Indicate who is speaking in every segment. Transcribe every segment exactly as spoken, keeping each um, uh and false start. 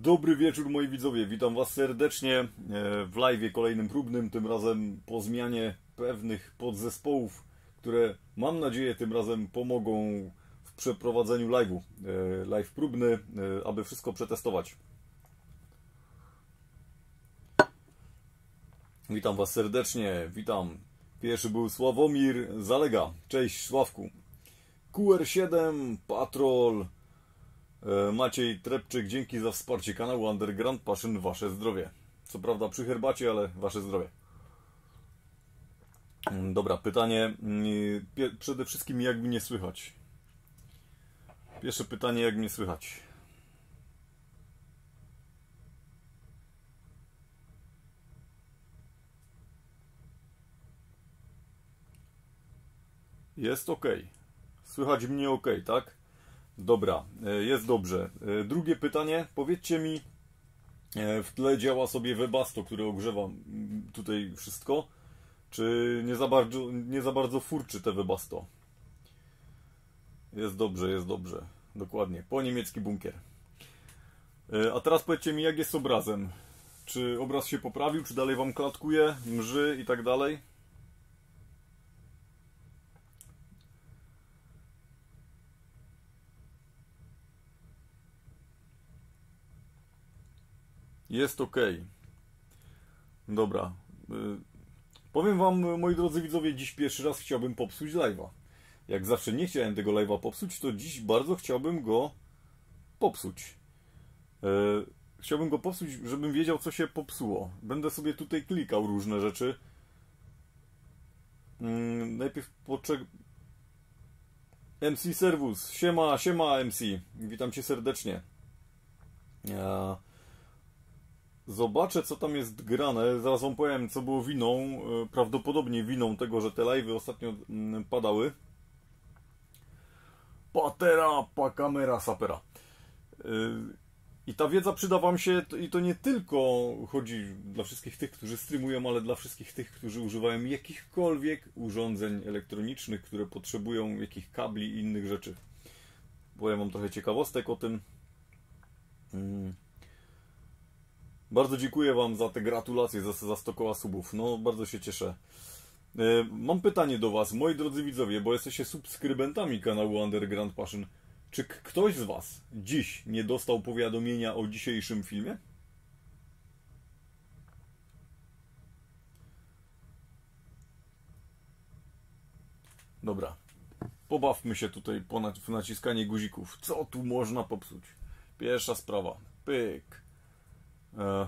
Speaker 1: Dobry wieczór moi widzowie, witam was serdecznie w live'ie kolejnym próbnym, tym razem po zmianie pewnych podzespołów, które mam nadzieję tym razem pomogą w przeprowadzeniu live'u. Live próbny, aby wszystko przetestować. Witam was serdecznie, witam. Pierwszy był Sławomir Zalega, cześć Sławku. Q R siedem, Patrol, Maciej Trepczyk, dzięki za wsparcie kanału Underground Passion, wasze zdrowie. Co prawda przy herbacie, ale wasze zdrowie. Dobra, pytanie przede wszystkim, jak mnie słychać? Pierwsze pytanie, jak mnie słychać? Jest ok. Słychać mnie ok, tak? Dobra, jest dobrze. Drugie pytanie, powiedzcie mi, w tle działa sobie Webasto, które ogrzewa tutaj wszystko, czy nie za bardzo, nie za bardzo furczy te Webasto? Jest dobrze, jest dobrze. Dokładnie, po niemiecki bunkier. A teraz powiedzcie mi, jak jest z obrazem. Czy obraz się poprawił, czy dalej wam klatkuje, mrzy i tak dalej? Jest ok. Dobra. Powiem wam, moi drodzy widzowie, dziś pierwszy raz chciałbym popsuć live'a. Jak zawsze nie chciałem tego live'a popsuć, to dziś bardzo chciałbym go popsuć. Chciałbym go popsuć, żebym wiedział, co się popsuło. Będę sobie tutaj klikał różne rzeczy. Najpierw poczekaj. M C Servus. Siema, siema M C. Witam cię serdecznie. Ja... Zobaczę, co tam jest grane. Zaraz wam powiem, co było winą. Prawdopodobnie winą tego, że te live'y ostatnio padały. Patera, pa kamera, sapera. I ta wiedza przyda wam się, i to nie tylko chodzi dla wszystkich tych, którzy streamują, ale dla wszystkich tych, którzy używają jakichkolwiek urządzeń elektronicznych, które potrzebują jakich kabli i innych rzeczy. Powiem wam trochę ciekawostek o tym. Bardzo dziękuję wam za te gratulacje, za, za sto koła subów. No, bardzo się cieszę. E, mam pytanie do was, moi drodzy widzowie, bo jesteście subskrybentami kanału Underground Passion. Czy ktoś z was dziś nie dostał powiadomienia o dzisiejszym filmie? Dobra. Pobawmy się tutaj w naciskanie guzików. Co tu można popsuć? Pierwsza sprawa. Pyk. E...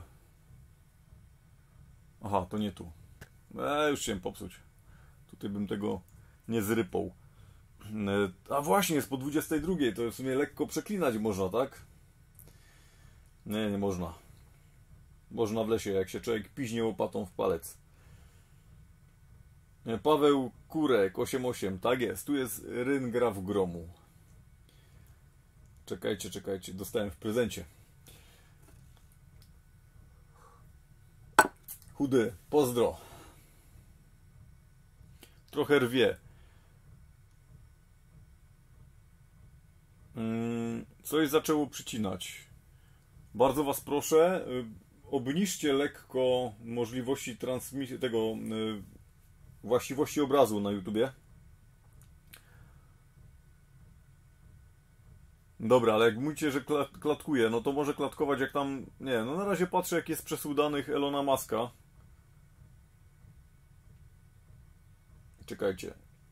Speaker 1: Aha, to nie tu. E, już chciałem popsuć. Tutaj bym tego nie zrypał. E, a właśnie, jest po dwudziestej drugiej. To w sumie lekko przeklinać można, tak? Nie, nie można. Można w lesie, jak się człowiek piźnie łopatą w palec. E, Paweł Kurek, osiem osiem. Tak jest, tu jest Ryngraf Gromu. Czekajcie, czekajcie. Dostałem w prezencie. Chudy, pozdro. Trochę rwie. Coś zaczęło przycinać. Bardzo was proszę, obniżcie lekko możliwości transmisji tego właściwości obrazu na YouTubie. Dobra, ale jak mówicie, że klatkuje, no to może klatkować jak tam... Nie, no na razie patrzę, jak jest przesył danych Elona Muska. Czekajcie.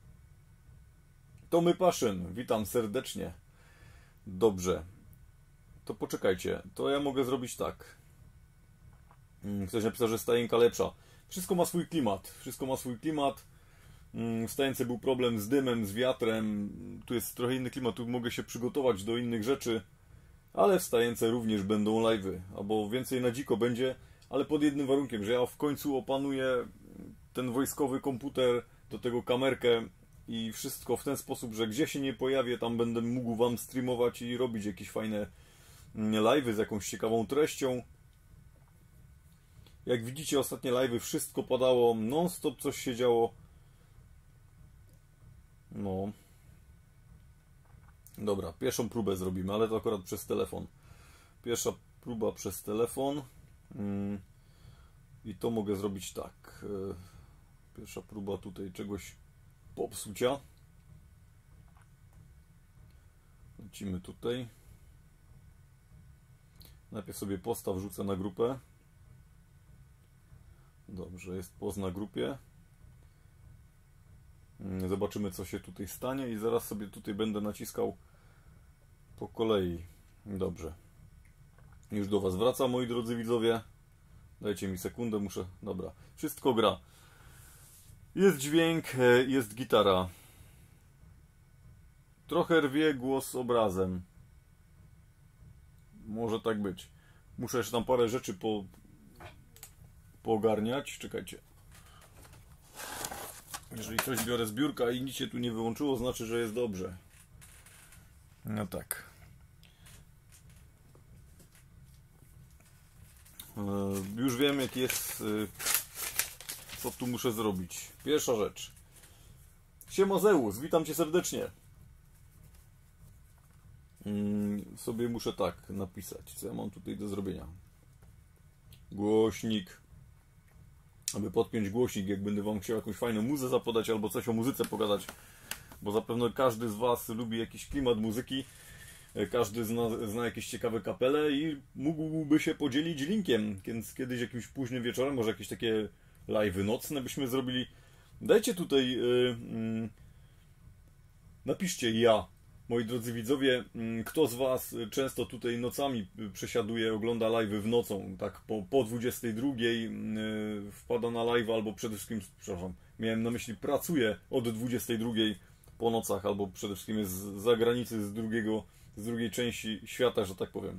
Speaker 1: Tomy Paszyn, witam serdecznie. Dobrze. To poczekajcie. To ja mogę zrobić tak. Ktoś napisał, że stajenka lepsza. Wszystko ma swój klimat. Wszystko ma swój klimat. W stajence był problem z dymem, z wiatrem. Tu jest trochę inny klimat. Tu mogę się przygotować do innych rzeczy. Ale w stajence również będą live'y. Albo więcej na dziko będzie. Ale pod jednym warunkiem, że ja w końcu opanuję ten wojskowy komputer, do tego kamerkę i wszystko w ten sposób, że gdzie się nie pojawię, tam będę mógł wam streamować i robić jakieś fajne live'y z jakąś ciekawą treścią. Jak widzicie, ostatnie live'y wszystko padało, non stop coś się działo. No. Dobra, pierwszą próbę zrobimy, ale to akurat przez telefon. Pierwsza próba przez telefon. I to mogę zrobić tak. Pierwsza próba tutaj czegoś popsucia. Lecimy tutaj. Najpierw sobie posta wrzucę na grupę. Dobrze, jest post na grupie. Zobaczymy, co się tutaj stanie i zaraz sobie tutaj będę naciskał po kolei. Dobrze. Już do Was wracam, moi drodzy widzowie. Dajcie mi sekundę, muszę... Dobra, wszystko gra. Jest dźwięk, jest gitara. Trochę rwie głos obrazem. Może tak być. Muszę jeszcze tam parę rzeczy po... poogarniać. Czekajcie. Jeżeli coś biorę z biurka i nic się tu nie wyłączyło, znaczy, że jest dobrze. No tak. Już wiem, jaki jest... co tu muszę zrobić. Pierwsza rzecz. Siema Zeus, witam Cię serdecznie. Hmm, sobie muszę tak napisać, co ja mam tutaj do zrobienia. Głośnik. Aby podpiąć głośnik, jak będę Wam chciał jakąś fajną muzę zapodać albo coś o muzyce pogadać, bo zapewne każdy z Was lubi jakiś klimat muzyki, każdy zna, zna jakieś ciekawe kapele i mógłby się podzielić linkiem, więc kiedyś jakimś późnym wieczorem, może jakieś takie live'y nocne byśmy zrobili. Dajcie tutaj, yy, yy, napiszcie ja, moi drodzy widzowie, yy, kto z Was często tutaj nocami przesiaduje, ogląda live'y w nocą, tak po, po dwudziestej drugiej yy, wpada na live albo przede wszystkim, przepraszam, miałem na myśli pracuje od dwudziestej drugiej po nocach, albo przede wszystkim jest z zagranicy, z drugiego, z drugiej części świata, że tak powiem.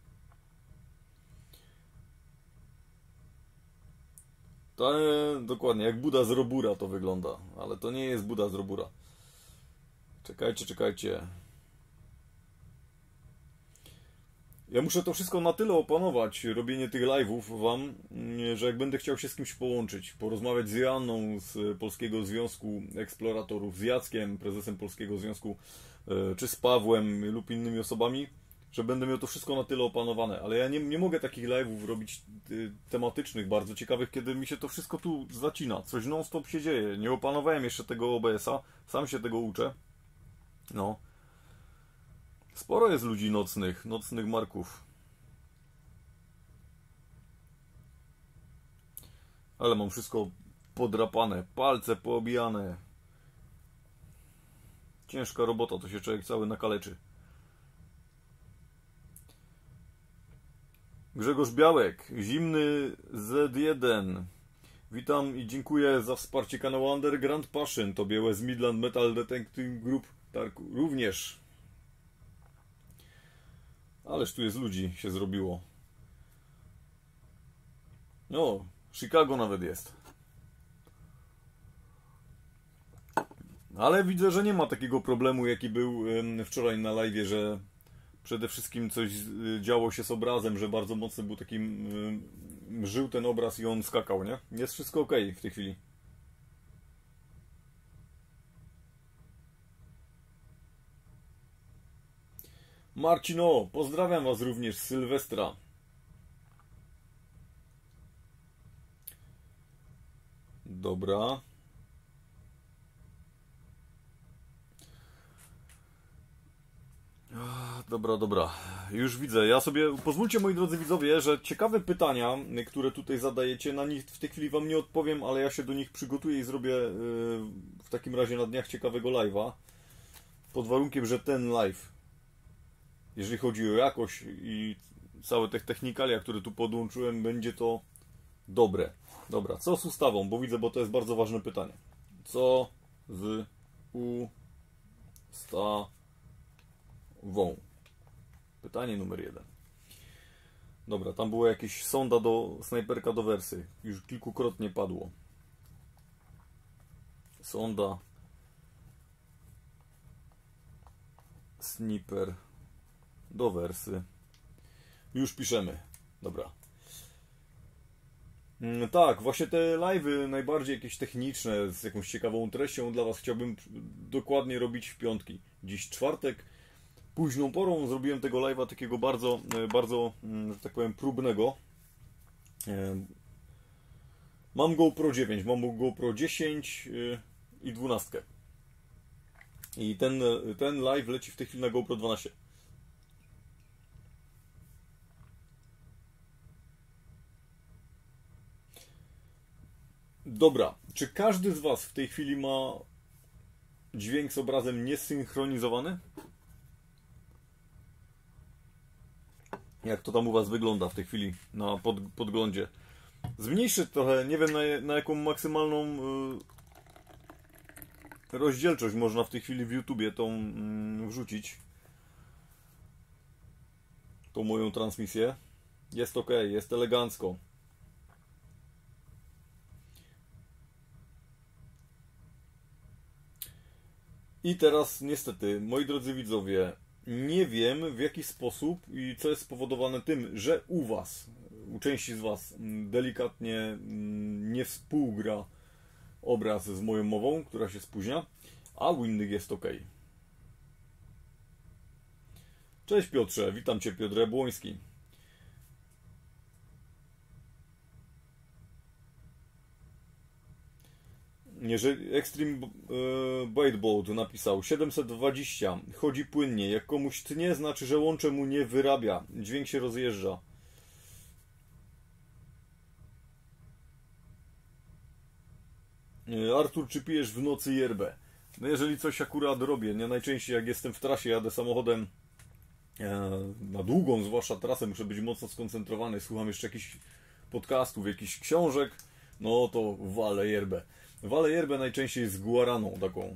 Speaker 1: To dokładnie, jak Buda z Robura to wygląda, ale to nie jest Buda z Robura. Czekajcie, czekajcie. Ja muszę to wszystko na tyle opanować, robienie tych live'ów Wam, że jak będę chciał się z kimś połączyć, porozmawiać z Joanną z Polskiego Związku Eksploratorów, z Jackiem, prezesem Polskiego Związku, czy z Pawłem lub innymi osobami, że będę miał to wszystko na tyle opanowane, ale ja nie, nie mogę takich live'ów robić y, tematycznych, bardzo ciekawych, kiedy mi się to wszystko tu zacina, coś non stop się dzieje, nie opanowałem jeszcze tego O B S-a, sam się tego uczę, no. Sporo jest ludzi nocnych, nocnych marków. Ale mam wszystko podrapane, palce poobijane. Ciężka robota, to się człowiek cały nakaleczy. Grzegorz Białek, Zimny Z jeden. Witam i dziękuję za wsparcie kanału Underground Passion. Tobie West Midland Metal Detecting Group tak, również. Ależ tu jest ludzi, się zrobiło. No, Chicago nawet jest. Ale widzę, że nie ma takiego problemu, jaki był wczoraj na live'ie, że przede wszystkim coś działo się z obrazem, że bardzo mocno był taki, żył ten obraz i on skakał, nie? Jest wszystko ok w tej chwili. Marcino, pozdrawiam Was również z Sylwestra. Dobra. Dobra, dobra. Już widzę. Ja sobie... Pozwólcie, moi drodzy widzowie, że ciekawe pytania, które tutaj zadajecie, na nich w tej chwili Wam nie odpowiem, ale ja się do nich przygotuję i zrobię w takim razie na dniach ciekawego live'a. Pod warunkiem, że ten live, jeżeli chodzi o jakość i całe te technikalia, które tu podłączyłem, będzie to dobre. Dobra, co z ustawą? Bo widzę, bo to jest bardzo ważne pytanie. Co z ustawą? Pytanie numer jeden. Dobra, tam było jakieś sonda do snajperka do wersy. Już kilkukrotnie padło. Sonda. Sniper do wersy. Już piszemy. Dobra. Mm, tak, właśnie te live'y najbardziej jakieś techniczne, z jakąś ciekawą treścią dla Was chciałbym dokładnie robić w piątki. Dziś czwartek. późną porą. Zrobiłem tego live'a takiego bardzo, bardzo, że tak powiem, próbnego. Mam GoPro dziewięć, mam GoPro dziesięć i dwanaście. I ten, ten live leci w tej chwili na GoPro dwanaście. Dobra, czy każdy z Was w tej chwili ma dźwięk z obrazem niesynchronizowany? Jak to tam u Was wygląda w tej chwili na pod, podglądzie? Zmniejszę trochę, nie wiem na, na jaką maksymalną y, rozdzielczość można w tej chwili w YouTubie tą y, wrzucić. Tą moją transmisję. Jest ok, jest elegancko. I teraz niestety, moi drodzy widzowie, nie wiem w jaki sposób i co jest spowodowane tym, że u Was, u części z Was delikatnie nie współgra obraz z moją mową, która się spóźnia, a u innych jest ok. Cześć Piotrze, witam Cię, Piotr Jabłoński. Jeżeli Extreme Baitboat napisał siedemset dwadzieścia, chodzi płynnie, jak komuś tnie, znaczy, że łącze mu nie wyrabia, dźwięk się rozjeżdża. Artur, czy pijesz w nocy yerbę? No jeżeli coś akurat robię, nie najczęściej jak jestem w trasie, jadę samochodem na długą, zwłaszcza trasę, muszę być mocno skoncentrowany, słucham jeszcze jakichś podcastów, jakichś książek, no to walę yerbę. Walę yerbę najczęściej z guaraną taką.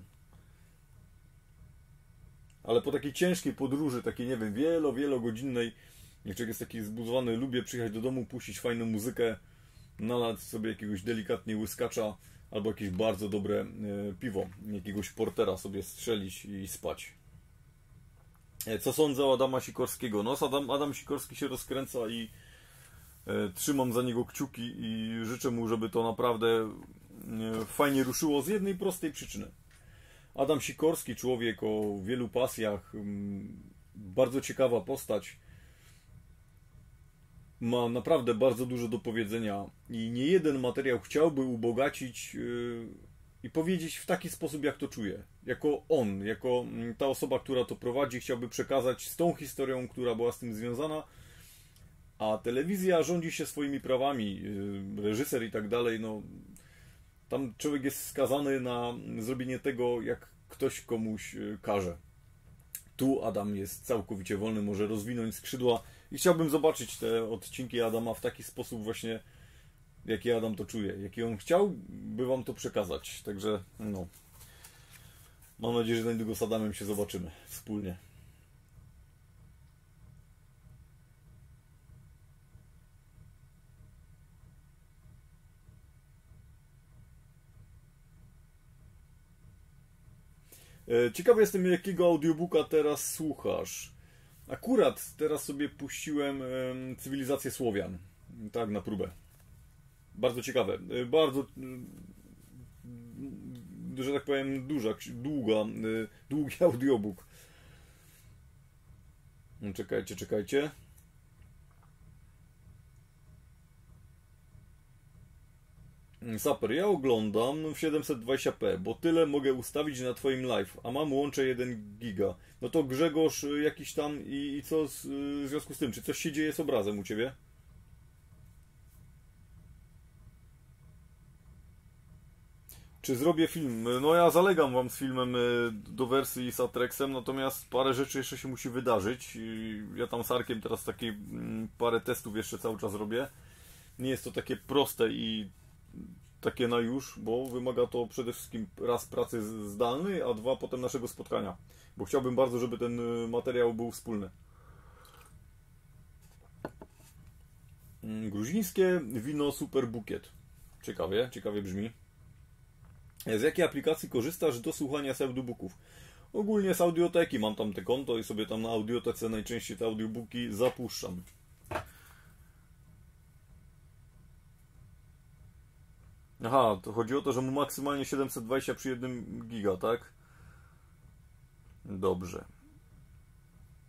Speaker 1: Ale po takiej ciężkiej podróży, takiej nie wiem, wielo, wielogodzinnej, jak człowiek jest taki zbudowany, lubię przyjechać do domu, puścić fajną muzykę, nalać sobie jakiegoś delikatnie łyskacza, albo jakieś bardzo dobre e, piwo, jakiegoś portera sobie strzelić i spać. E, co sądzę o Adama Sikorskiego? No Adam, Adam Sikorski się rozkręca i e, trzymam za niego kciuki i życzę mu, żeby to naprawdę e, fajnie ruszyło z jednej prostej przyczyny. Adam Sikorski, człowiek o wielu pasjach, m, bardzo ciekawa postać, ma naprawdę bardzo dużo do powiedzenia i nie jeden materiał chciałby ubogacić yy, i powiedzieć w taki sposób, jak to czuje. Jako on, jako ta osoba, która to prowadzi, chciałby przekazać z tą historią, która była z tym związana, a telewizja rządzi się swoimi prawami, yy, reżyser i tak dalej, no tam człowiek jest skazany na zrobienie tego, jak ktoś komuś yy, każe. Tu Adam jest całkowicie wolny, może rozwinąć skrzydła i chciałbym zobaczyć te odcinki Adama w taki sposób właśnie, jaki Adam to czuje, jaki on chciałby wam to przekazać. Także no, mam nadzieję, że niedługo z Adamem się zobaczymy wspólnie. Ciekawy jestem, jakiego audiobooka teraz słuchasz. Akurat teraz sobie puściłem Cywilizację Słowian. Tak, na próbę. Bardzo ciekawe. Bardzo, że tak powiem, duża, długa, długi audiobook. Czekajcie, czekajcie. Saper, ja oglądam w siedemset dwadzieścia p, bo tyle mogę ustawić na twoim live, a mam łącze jeden giga. No to Grzegorz jakiś tam i, i co z, w związku z tym? Czy coś się dzieje z obrazem u ciebie? Czy zrobię film? No ja zalegam wam z filmem do wersji z Atrexem, natomiast parę rzeczy jeszcze się musi wydarzyć. Ja tam z Arkiem teraz takie parę testów jeszcze cały czas robię. Nie jest to takie proste i takie na już, bo wymaga to przede wszystkim raz pracy zdalnej, a dwa potem naszego spotkania. Bo chciałbym bardzo, żeby ten materiał był wspólny. Gruzińskie wino Super Bukiet. Ciekawie, ciekawie brzmi. Z jakiej aplikacji korzystasz do słuchania audiobooków? Ogólnie z audioteki. Mam tam te konto i sobie tam na audiotece najczęściej te audiobooki zapuszczam. Aha, to chodzi o to, że mu maksymalnie siedemset dwadzieścia przy jednym giga, tak? Dobrze.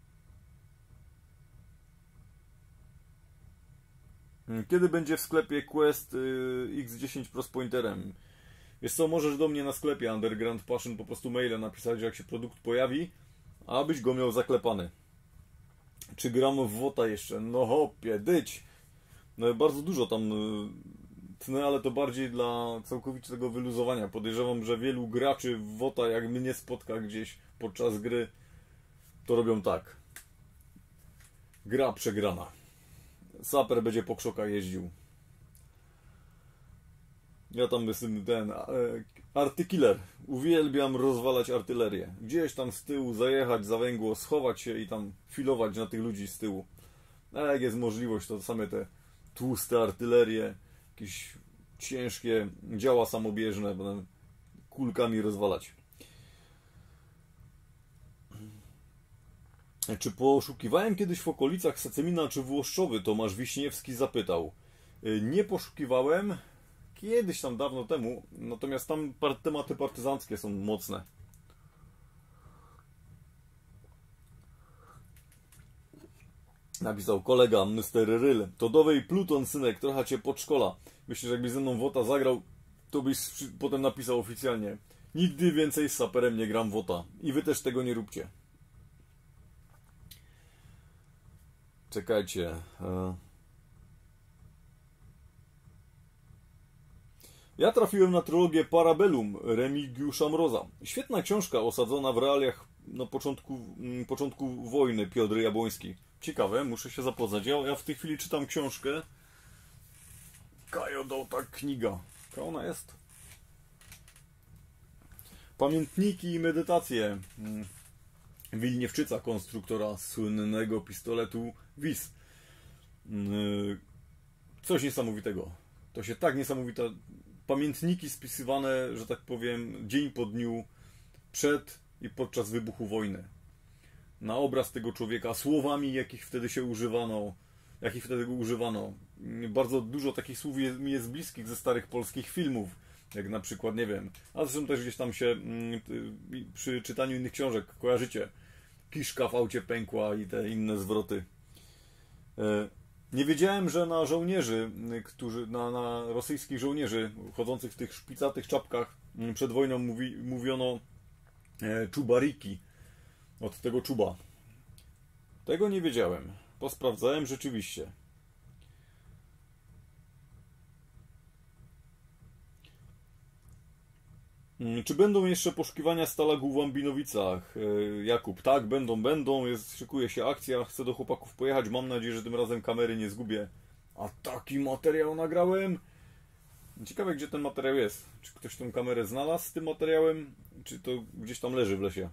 Speaker 1: Kiedy będzie w sklepie Quest X dziesięć Pro z pointerem? Wiesz co, możesz do mnie na sklepie Underground Passion po prostu maila napisać, że jak się produkt pojawi, abyś go miał zaklepany. Czy gram w WOTA jeszcze? No hopie, dyć! No bardzo dużo tam tnę, ale to bardziej dla całkowitego wyluzowania. Podejrzewam, że wielu graczy w WOTA, jak mnie spotka gdzieś podczas gry, to robią tak. Gra przegrana. Saper będzie po krzokach jeździł. Ja tam jestem ten artykiller. Uwielbiam rozwalać artylerię. Gdzieś tam z tyłu zajechać za węgło, schować się i tam filować na tych ludzi z tyłu. A jak jest możliwość, to same te tłuste artylerie, jakieś ciężkie działa samobieżne, potem kulkami rozwalać. Czy poszukiwałem kiedyś w okolicach Secemina czy Włoszczowy? Tomasz Wiśniewski zapytał. Nie poszukiwałem. Kiedyś tam, dawno temu. Natomiast tam tematy partyzanckie są mocne. Napisał kolega mister Ryl. Todowej Pluton, synek, trochę cię podszkola. Myślę, że jakbyś ze mną WOTA zagrał, to byś potem napisał oficjalnie. Nigdy więcej z saperem nie gram WOTA. I wy też tego nie róbcie. Czekajcie. Ja trafiłem na trylogię Parabellum Remigiusza Mroza. Świetna książka osadzona w realiach na początku, początku wojny Piotr Jabłoński. Ciekawe, muszę się zapoznać. Ja, ja w tej chwili czytam książkę. Kajodota kniga. Jaka ona jest? Pamiętniki i medytacje Wilniewczyca, konstruktora słynnego pistoletu W I S. Coś niesamowitego. To się tak niesamowite. Pamiętniki spisywane, że tak powiem, dzień po dniu przed i podczas wybuchu wojny. Na obraz tego człowieka, słowami, jakich wtedy się używano, jakich wtedy używano. Bardzo dużo takich słów jest, mi jest bliskich ze starych polskich filmów, jak na przykład, nie wiem, a zresztą też gdzieś tam się przy czytaniu innych książek kojarzycie. Kiszka w aucie pękła i te inne zwroty. Nie wiedziałem, że na żołnierzy, którzy, na, na rosyjskich żołnierzy chodzących w tych szpicatych czapkach przed wojną mówi, mówiono czubariki. Od tego czuba. Tego nie wiedziałem. Posprawdzałem rzeczywiście. Czy będą jeszcze poszukiwania stalagu w Łambinowicach? Jakub, tak, będą, będą. Jest, szykuje się akcja. Chcę do chłopaków pojechać. Mam nadzieję, że tym razem kamery nie zgubię. A taki materiał nagrałem. Ciekawe, gdzie ten materiał jest. Czy ktoś tą kamerę znalazł z tym materiałem? Czy to gdzieś tam leży w lesie?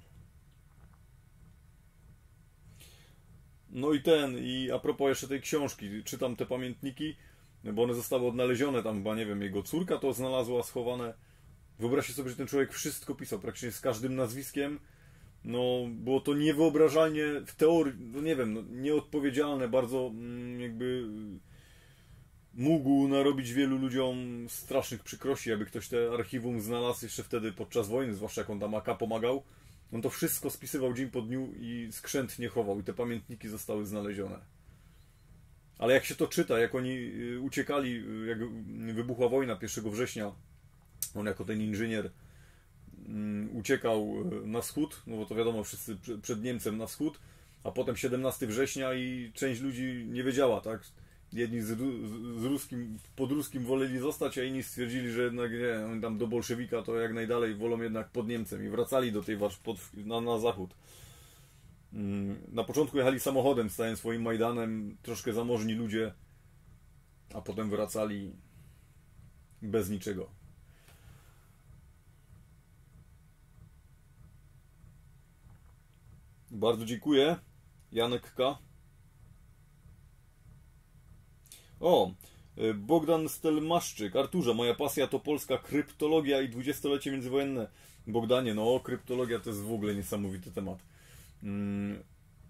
Speaker 1: No i ten, i a propos jeszcze tej książki, czytam te pamiętniki, bo one zostały odnalezione, tam chyba, nie wiem, jego córka to znalazła schowane. Wyobraźcie sobie, że ten człowiek wszystko pisał, praktycznie z każdym nazwiskiem. No, było to niewyobrażalnie w teorii, no nie wiem, no, nieodpowiedzialne, bardzo mm, jakby mógł narobić wielu ludziom strasznych przykrości, aby ktoś te archiwum znalazł jeszcze wtedy podczas wojny, zwłaszcza jak on tam A K pomagał. On to wszystko spisywał dzień po dniu i skrzętnie chował i te pamiętniki zostały znalezione. Ale jak się to czyta, jak oni uciekali, jak wybuchła wojna pierwszego września, on jako ten inżynier uciekał na wschód, no bo to wiadomo, wszyscy przed Niemcem na wschód, a potem siedemnastego września i część ludzi nie wiedziała, tak? Jedni z, z ruskim, pod ruskim woleli zostać, a inni stwierdzili, że jednak nie, oni tam do bolszewika to jak najdalej wolą jednak pod Niemcem i wracali do tej pod, na, na zachód. Na początku jechali samochodem z całym swoim Majdanem, troszkę zamożni ludzie, a potem wracali bez niczego. Bardzo dziękuję. Janek K. O, Bogdan Stelmaszczyk. Arturze, moja pasja to polska kryptologia i dwudziestolecie międzywojenne. Bogdanie, no kryptologia to jest w ogóle niesamowity temat. Hmm.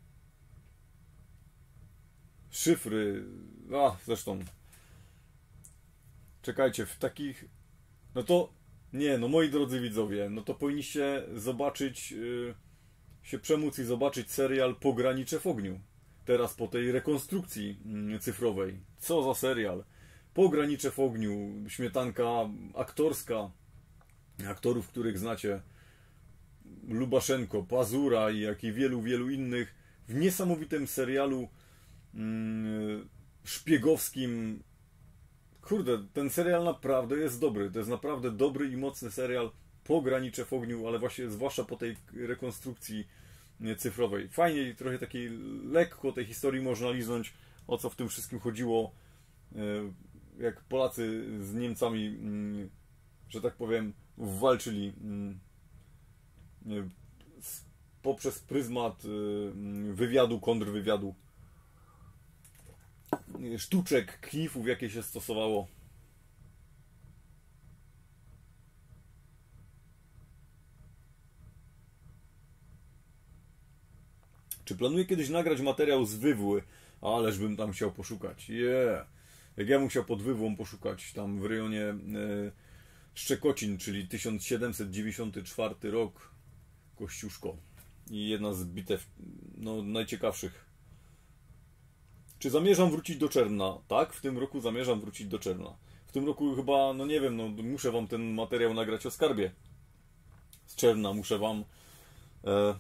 Speaker 1: Szyfry. A, zresztą. Czekajcie, w takich... No to... Nie, no moi drodzy widzowie, no to powinniście zobaczyć... Yy, się przemóc i zobaczyć serial Pogranicze w ogniu. teraz po tej rekonstrukcji cyfrowej. Co za serial. Pogranicze w ogniu, śmietanka aktorska, aktorów, których znacie, Lubaszenko, Pazura i jak i wielu, wielu innych, w niesamowitym serialu mm, szpiegowskim. Kurde, ten serial naprawdę jest dobry. To jest naprawdę dobry i mocny serial. Pogranicze w ogniu, ale właśnie zwłaszcza po tej rekonstrukcji cyfrowej. Fajnie, trochę takiej lekko tej historii można liznąć, o co w tym wszystkim chodziło, jak Polacy z Niemcami, że tak powiem, walczyli poprzez pryzmat wywiadu, kontrwywiadu, sztuczek, knifów, jakie się stosowało. Czy planuję kiedyś nagrać materiał z Wywły? Ależ bym tam chciał poszukać. Yeah. Jak ja bym chciał pod Wywłą poszukać, tam w rejonie e, Szczekocin, czyli tysiąc siedemset dziewięćdziesiąty czwarty rok, Kościuszko. I jedna z bitew, no, najciekawszych. Czy zamierzam wrócić do Czerna? Tak, w tym roku zamierzam wrócić do Czerna. W tym roku chyba, no nie wiem, no muszę wam ten materiał nagrać o skarbie z Czerna. Muszę wam... E,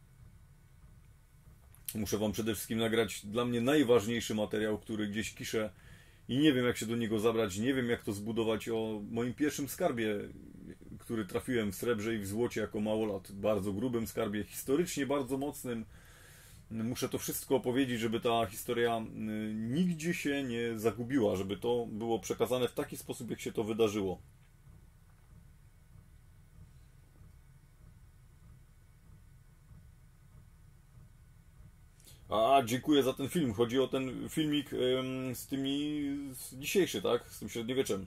Speaker 1: Muszę wam przede wszystkim nagrać dla mnie najważniejszy materiał, który gdzieś kiszę i nie wiem, jak się do niego zabrać, nie wiem, jak to zbudować, o moim pierwszym skarbie, który trafiłem w srebrze i w złocie jako małolat. Bardzo grubym skarbie, historycznie bardzo mocnym. Muszę to wszystko opowiedzieć, żeby ta historia nigdzie się nie zagubiła, żeby to było przekazane w taki sposób, jak się to wydarzyło. A, dziękuję za ten film. Chodzi o ten filmik ym, z tymi... Z dzisiejszy, tak? Z tym średniowieczem.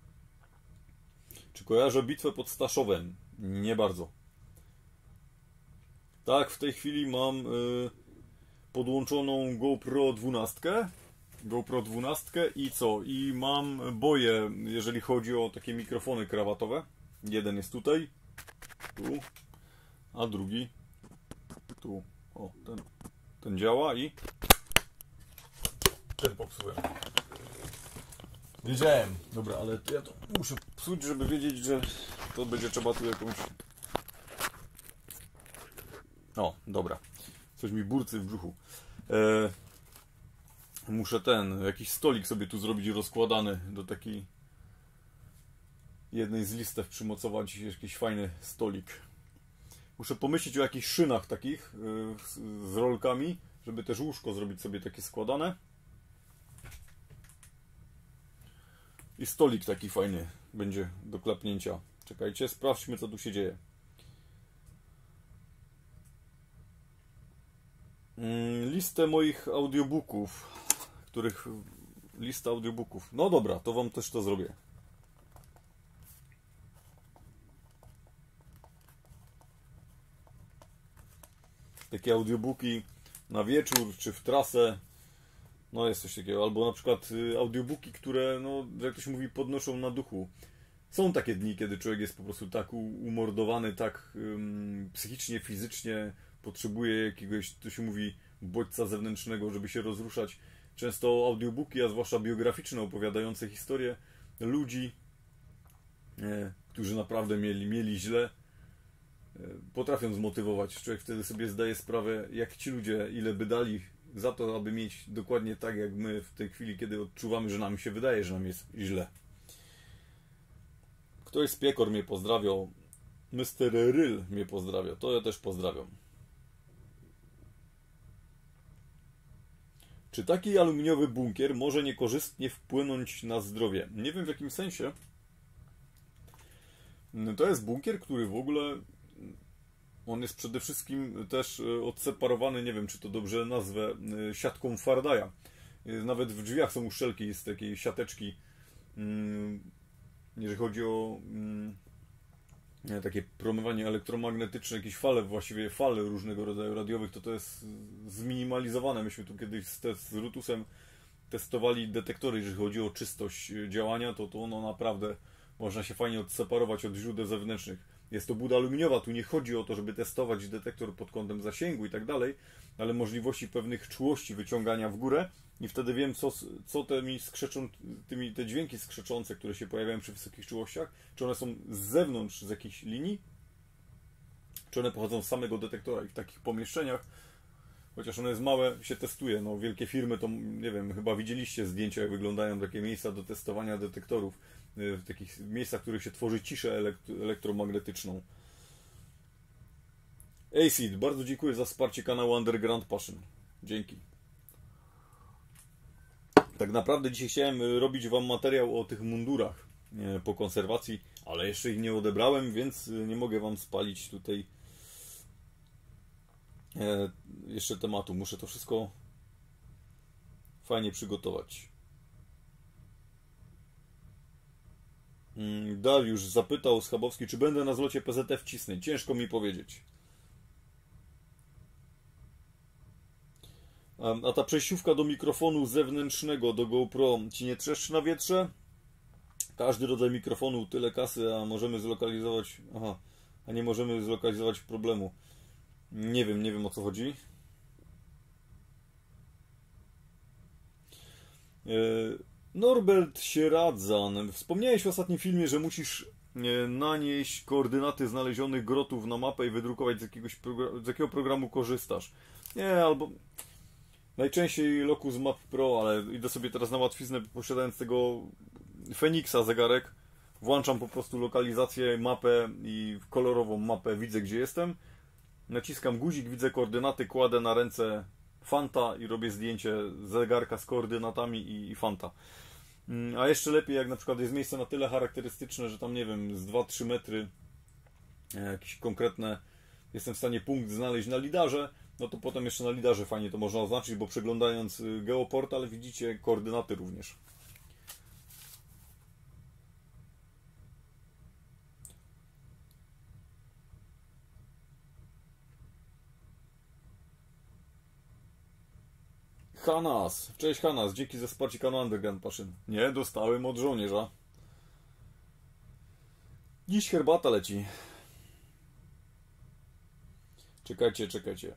Speaker 1: Czy kojarzę bitwę pod Staszowem? Nie bardzo. Tak, w tej chwili mam y, podłączoną GoPro dwanaście. GoPro dwanaście i co? I mam boje, jeżeli chodzi o takie mikrofony krawatowe. Jeden jest tutaj. Tu. A drugi tu. O, ten... Ten działa i ten popsułem. Wiedziałem. Dobra, ale ja to muszę psuć, żeby wiedzieć, że to będzie trzeba tu jakąś... O, dobra. Coś mi burcy w brzuchu. E... Muszę ten, jakiś stolik sobie tu zrobić rozkładany do takiej jednej z listew przymocować jakiś fajny stolik. Muszę pomyśleć o jakichś szynach takich yy, z, z rolkami, żeby też łóżko zrobić sobie takie składane. I stolik taki fajny będzie do klepnięcia. Czekajcie, sprawdźmy, co tu się dzieje. Yy, listę moich audiobooków, których... Lista audiobooków. No dobra, to wam też to zrobię. Takie audiobooki na wieczór, czy w trasę. No jest coś takiego. Albo na przykład audiobooki, które, no, jak to się mówi, podnoszą na duchu. Są takie dni, kiedy człowiek jest po prostu tak umordowany, tak um, psychicznie, fizycznie, potrzebuje jakiegoś, to się mówi, bodźca zewnętrznego, żeby się rozruszać. Często audiobooki, a zwłaszcza biograficzne, opowiadające historię ludzi, e, którzy naprawdę mieli, mieli źle, potrafią zmotywować. Człowiek wtedy sobie zdaje sprawę, jak ci ludzie, ile by dali za to, aby mieć dokładnie tak, jak my w tej chwili, kiedy odczuwamy, że nam się wydaje, że nam jest źle. Ktoś z Piekor mnie pozdrawiał. mister Ryl mnie pozdrawia. To ja też pozdrawiam. Czy taki aluminiowy bunkier może niekorzystnie wpłynąć na zdrowie? Nie wiem, w jakim sensie. To jest bunkier, który w ogóle... On jest przede wszystkim też odseparowany, nie wiem, czy to dobrze nazwę, siatką Faradaja. Nawet w drzwiach są uszczelki z takiej siateczki. Jeżeli chodzi o takie promowanie elektromagnetyczne, jakieś fale, właściwie fale różnego rodzaju radiowych, to to jest zminimalizowane. Myśmy tu kiedyś z, z Rutusem testowali detektory, jeżeli chodzi o czystość działania, to, to ono naprawdę można się fajnie odseparować od źródeł zewnętrznych. Jest to buda aluminiowa, tu nie chodzi o to, żeby testować detektor pod kątem zasięgu i tak dalej, ale możliwości pewnych czułości wyciągania w górę i wtedy wiem, co, co tymi, skrzeczą, tymi te dźwięki skrzeczące, które się pojawiają przy wysokich czułościach, czy one są z zewnątrz, z jakichś linii, czy one pochodzą z samego detektora i w takich pomieszczeniach, chociaż ono jest małe, się testuje. No, wielkie firmy to, nie wiem, chyba widzieliście zdjęcia, jak wyglądają takie miejsca do testowania detektorów, w takich miejscach, w których się tworzy ciszę elektromagnetyczną. Acid, bardzo dziękuję za wsparcie kanału Underground Passion. Dzięki. Tak naprawdę dzisiaj chciałem robić wam materiał o tych mundurach po konserwacji, ale jeszcze ich nie odebrałem, więc nie mogę wam spalić tutaj jeszcze tematu. Muszę to wszystko fajnie przygotować. Dariusz zapytał Schabowski, czy będę na zlocie P Z F wcisnę. Ciężko mi powiedzieć. A ta przejściówka do mikrofonu zewnętrznego do GoPro ci nie trzeszczy na wietrze? Każdy rodzaj mikrofonu tyle kasy, a możemy zlokalizować... Aha, a nie możemy zlokalizować problemu. Nie wiem, nie wiem o co chodzi. Norbert Sieradzan. Wspomniałeś w ostatnim filmie, że musisz nanieść koordynaty znalezionych grotów na mapę i wydrukować z, jakiegoś z jakiego programu korzystasz. Nie, albo... Najczęściej Locus Map Pro, ale idę sobie teraz na łatwiznę, posiadając tego Fenixa zegarek. Włączam po prostu lokalizację, mapę i kolorową mapę, widzę gdzie jestem. Naciskam guzik, widzę koordynaty, kładę na ręce Fanta i robię zdjęcie zegarka z koordynatami i, i Fanta. A jeszcze lepiej, jak na przykład jest miejsce na tyle charakterystyczne, że tam nie wiem, z dwa trzy metry jakieś konkretne jestem w stanie punkt znaleźć na lidarze, no to potem jeszcze na lidarze fajnie to można oznaczyć, bo przeglądając geoportal widzicie koordynaty również. Hanas, cześć Hanas, dzięki za wsparcie kanału Underground Passion. Nie, dostałem od żołnierza. Dziś herbata leci. Czekajcie, czekajcie.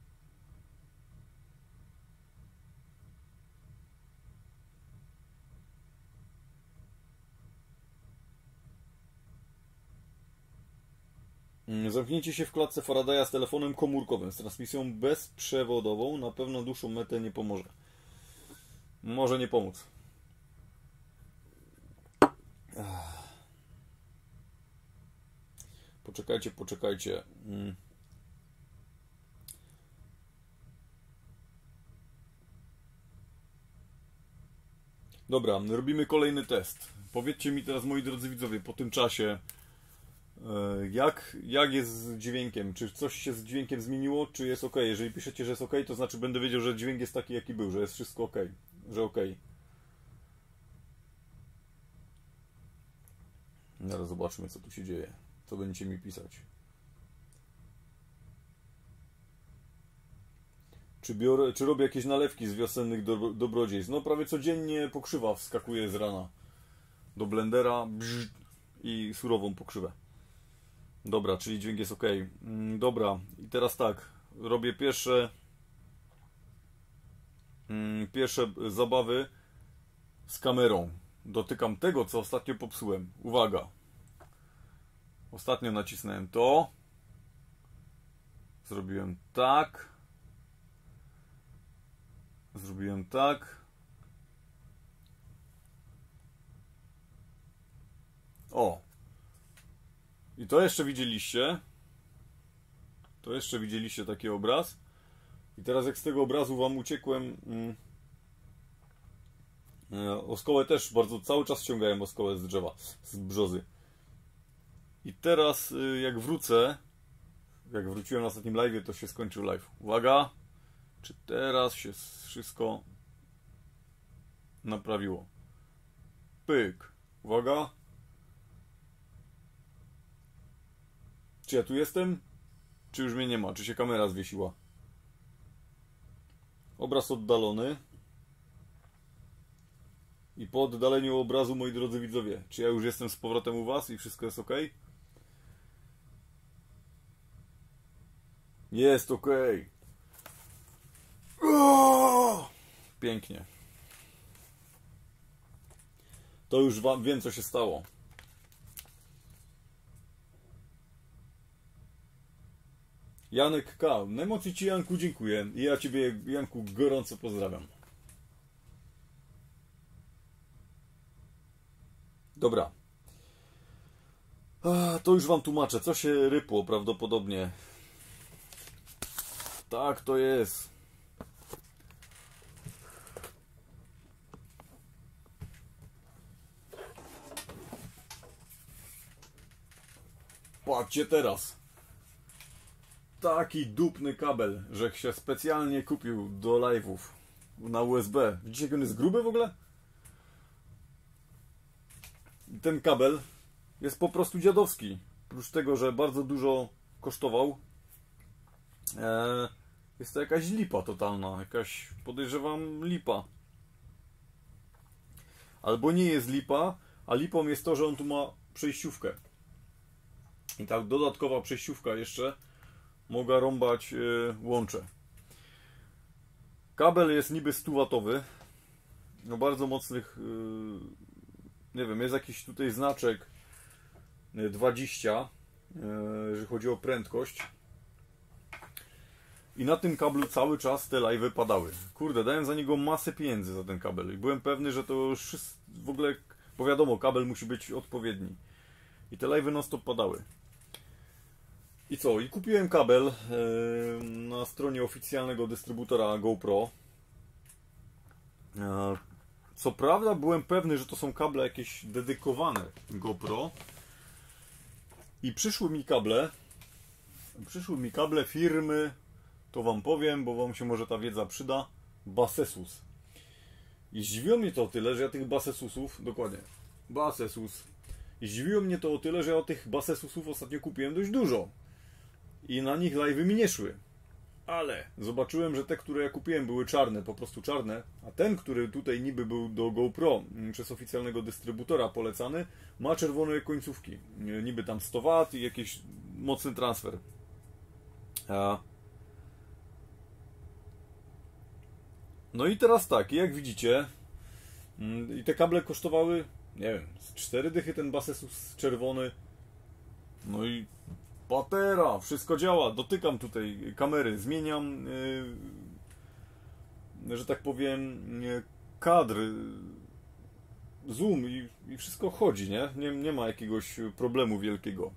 Speaker 1: Zamknięcie się w klatce Faradaya z telefonem komórkowym, z transmisją bezprzewodową na pewno dłuższą metę nie pomoże. Może nie pomóc. Poczekajcie, poczekajcie. Dobra, robimy kolejny test. Powiedzcie mi teraz, moi drodzy widzowie, po tym czasie, Jak, jak jest z dźwiękiem? Czy coś się z dźwiękiem zmieniło, czy jest ok? Jeżeli piszecie, że jest ok, to znaczy będę wiedział, że dźwięk jest taki, jaki był, że jest wszystko ok, że ok. Zaraz zobaczmy, co tu się dzieje. Co będziecie mi pisać. Czy, biorę, czy robię jakieś nalewki z wiosennych do, dobrodziejstw? No prawie codziennie pokrzywa wskakuje z rana do blendera bzz, i surową pokrzywę. Dobra, czyli dźwięk jest ok. Dobra, i teraz tak. Robię pierwsze pierwsze zabawy z kamerą. Dotykam tego, co ostatnio popsułem. Uwaga. Ostatnio nacisnąłem to. Zrobiłem tak. Zrobiłem tak. O. I to jeszcze widzieliście. To jeszcze widzieliście taki obraz. I teraz jak z tego obrazu wam uciekłem... Mm, oskołę też bardzo cały czas ściągałem oskołę z drzewa, z brzozy. I teraz jak wrócę, jak wróciłem na ostatnim live'ie, to się skończył live. Uwaga! Czy teraz się wszystko naprawiło? Pyk! Uwaga! Czy ja tu jestem? Czy już mnie nie ma? Czy się kamera zwiesiła? Obraz oddalony. I po oddaleniu obrazu, moi drodzy widzowie, czy ja już jestem z powrotem u was i wszystko jest ok? Jest ok. Pięknie. To już wam wiem, co się stało. Janek K. Najmocniej Ci, Janku, dziękuję. I ja Ciebie, Janku, gorąco pozdrawiam. Dobra. A, to już Wam tłumaczę, co się rypło prawdopodobnie. Tak to jest. Patrzcie teraz. Taki dupny kabel, że się specjalnie kupił do live'ów na U S B. Widzicie, jak on jest gruby w ogóle? Ten kabel jest po prostu dziadowski. Oprócz tego, że bardzo dużo kosztował, e, jest to jakaś lipa totalna. Jakaś, podejrzewam, lipa. Albo nie jest lipa, a lipą jest to, że on tu ma przejściówkę. I ta dodatkowa przejściówka jeszcze mogła rąbać yy, łącze. Kabel jest niby sto watowy. No bardzo mocnych, yy, nie wiem, jest jakiś tutaj znaczek dwadzieścia, yy, jeżeli chodzi o prędkość. I na tym kablu cały czas te live'y padały. Kurde, dałem za niego masę pieniędzy za ten kabel. I byłem pewny, że to już w ogóle, bo wiadomo, kabel musi być odpowiedni. I te live'y non stop padały. I co? I kupiłem kabel yy, na stronie oficjalnego dystrybutora GoPro. Yy, co prawda byłem pewny, że to są kable jakieś dedykowane GoPro. I przyszły mi kable. Przyszły mi kable firmy, to wam powiem, bo wam się może ta wiedza przyda. Basesus. I zdziwiło mnie to o tyle, że ja tych Basesusów, dokładnie, Basesus. I zdziwiło mnie to o tyle, że ja tych Basesusów ostatnio kupiłem dość dużo. I na nich live'y mi nie szły. Ale zobaczyłem, że te, które ja kupiłem, były czarne, po prostu czarne. A ten, który tutaj niby był do GoPro przez oficjalnego dystrybutora polecany, ma czerwone końcówki. Niby tam sto watów i jakiś mocny transfer. A... No i teraz tak, jak widzicie, i te kable kosztowały, nie wiem, z cztery dychy ten Basesus czerwony. No i patera, wszystko działa, dotykam tutaj kamery, zmieniam, yy, że tak powiem, yy, kadr, zoom i, i wszystko chodzi, nie? nie? Nie ma jakiegoś problemu wielkiego.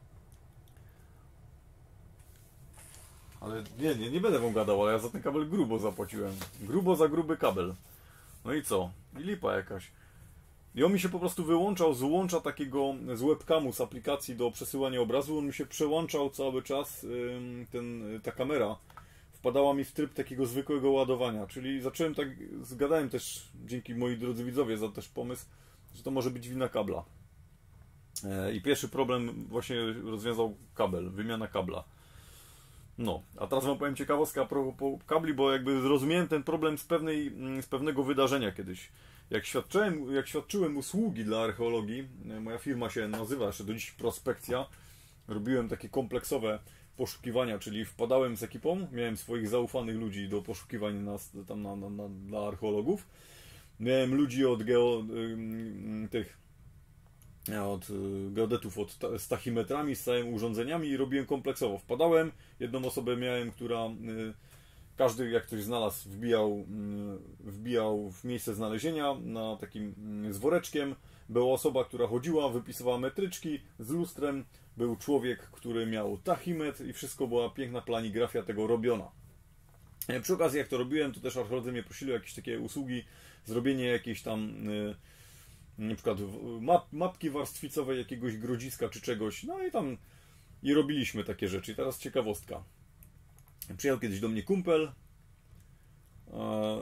Speaker 1: Ale nie, nie, nie będę wam gadał, ale ja za ten kabel grubo zapłaciłem. Grubo za gruby kabel. No i co? I lipa jakaś. I on mi się po prostu wyłączał z łącza takiego, z webcamu, z aplikacji do przesyłania obrazu. On mi się przełączał cały czas, ten, ta kamera wpadała mi w tryb takiego zwykłego ładowania. Czyli zacząłem tak, zgadałem też, dzięki moi drodzy widzowie, za też pomysł, że to może być wina kabla. I pierwszy problem właśnie rozwiązał kabel, wymiana kabla. No, a teraz wam powiem ciekawostkę a propos kabli, bo jakby zrozumiałem ten problem z, pewnej, z pewnego wydarzenia kiedyś. Jak świadczyłem, jak świadczyłem usługi dla archeologii, moja firma się nazywa jeszcze do dziś Prospekcja, robiłem takie kompleksowe poszukiwania, czyli wpadałem z ekipą, miałem swoich zaufanych ludzi do poszukiwań na, tam na, na, na, dla archeologów, miałem ludzi od geo, tych od geodetów, od, z tachimetrami, z całymi urządzeniami i robiłem kompleksowo. Wpadałem, jedną osobę miałem, która każdy, jak ktoś znalazł, wbijał, wbijał w miejsce znalezienia na takim z woreczkiem. Była osoba, która chodziła, wypisywała metryczki z lustrem. Był człowiek, który miał tachimetr i wszystko była piękna planigrafia tego robiona. Przy okazji, jak to robiłem, to też archeolodzy mnie prosili o jakieś takie usługi, zrobienie jakiejś tam na przykład map, mapki warstwicowej jakiegoś grodziska czy czegoś. No i tam i robiliśmy takie rzeczy. I teraz ciekawostka. Przyjechał kiedyś do mnie kumpel e,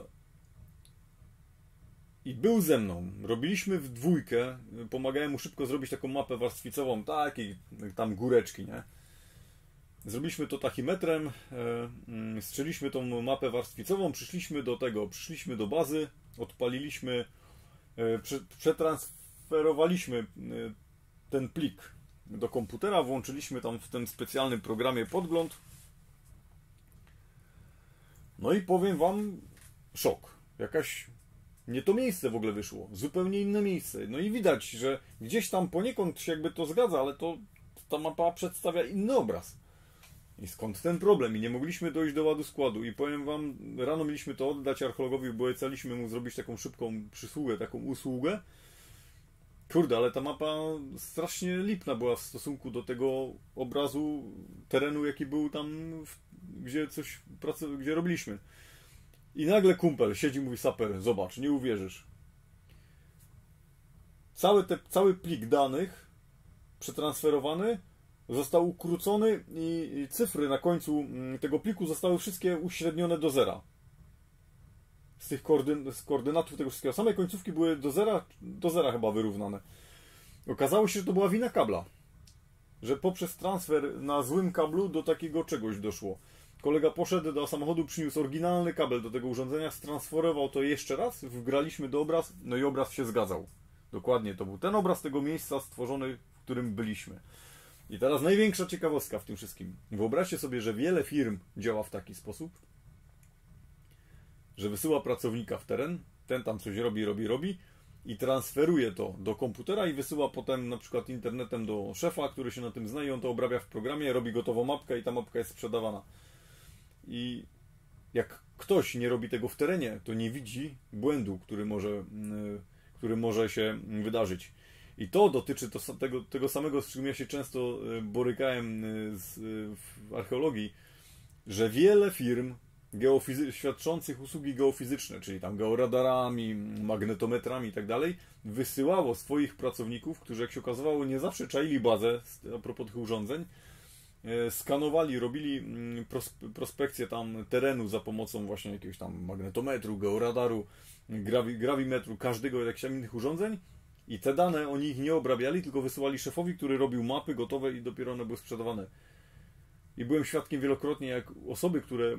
Speaker 1: i był ze mną. Robiliśmy w dwójkę. Pomagałem mu szybko zrobić taką mapę warstwicową, tak, i tam góreczki, nie? Zrobiliśmy to tachimetrem, e, strzeliśmy tą mapę warstwicową, przyszliśmy do tego, przyszliśmy do bazy, odpaliliśmy, e, prze, przetransferowaliśmy e, ten plik do komputera, włączyliśmy tam w tym specjalnym programie podgląd. No i powiem wam, szok. Jakaś, nie to miejsce w ogóle wyszło, zupełnie inne miejsce. No i widać, że gdzieś tam poniekąd się jakby to zgadza, ale to ta mapa przedstawia inny obraz. I skąd ten problem? I nie mogliśmy dojść do ładu składu. I powiem wam, rano mieliśmy to oddać archeologowi, bo obiecaliśmy mu zrobić taką szybką przysługę, taką usługę. Kurde, ale ta mapa strasznie lipna była w stosunku do tego obrazu terenu, jaki był tam, gdzie coś, gdzie robiliśmy. I nagle kumpel siedzi i mówi, saper, zobacz, nie uwierzysz. Cały, te, cały plik danych przetransferowany został ukrócony i cyfry na końcu tego pliku zostały wszystkie uśrednione do zera. Z tych koordyn z koordynatów tego wszystkiego. Same końcówki były do zera, do zera chyba wyrównane. Okazało się, że to była wina kabla. Że poprzez transfer na złym kablu do takiego czegoś doszło. Kolega poszedł do samochodu, przyniósł oryginalny kabel do tego urządzenia, stransferował to jeszcze raz, wgraliśmy do obraz, no i obraz się zgadzał. Dokładnie, to był ten obraz tego miejsca stworzony, w którym byliśmy. I teraz największa ciekawostka w tym wszystkim. Wyobraźcie sobie, że wiele firm działa w taki sposób, że wysyła pracownika w teren, ten tam coś robi, robi, robi i transferuje to do komputera i wysyła potem na przykład internetem do szefa, który się na tym zna i on to obrabia w programie, robi gotową mapkę i ta mapka jest sprzedawana. I jak ktoś nie robi tego w terenie, to nie widzi błędu, który może, który może się wydarzyć. I to dotyczy to, tego, tego samego, z czym ja się często borykałem z, w archeologii, że wiele firm geofizy- świadczących usługi geofizyczne, czyli tam georadarami, magnetometrami i tak dalej, wysyłało swoich pracowników, którzy jak się okazywało nie zawsze czaili bazę a propos tych urządzeń, skanowali, robili prospekcję tam terenu za pomocą właśnie jakiegoś tam magnetometru, georadaru, grawi, grawimetru, każdego jakichś innych urządzeń i te dane oni ich nie obrabiali, tylko wysyłali szefowi, który robił mapy gotowe i dopiero one były sprzedawane. I byłem świadkiem wielokrotnie, jak osoby, które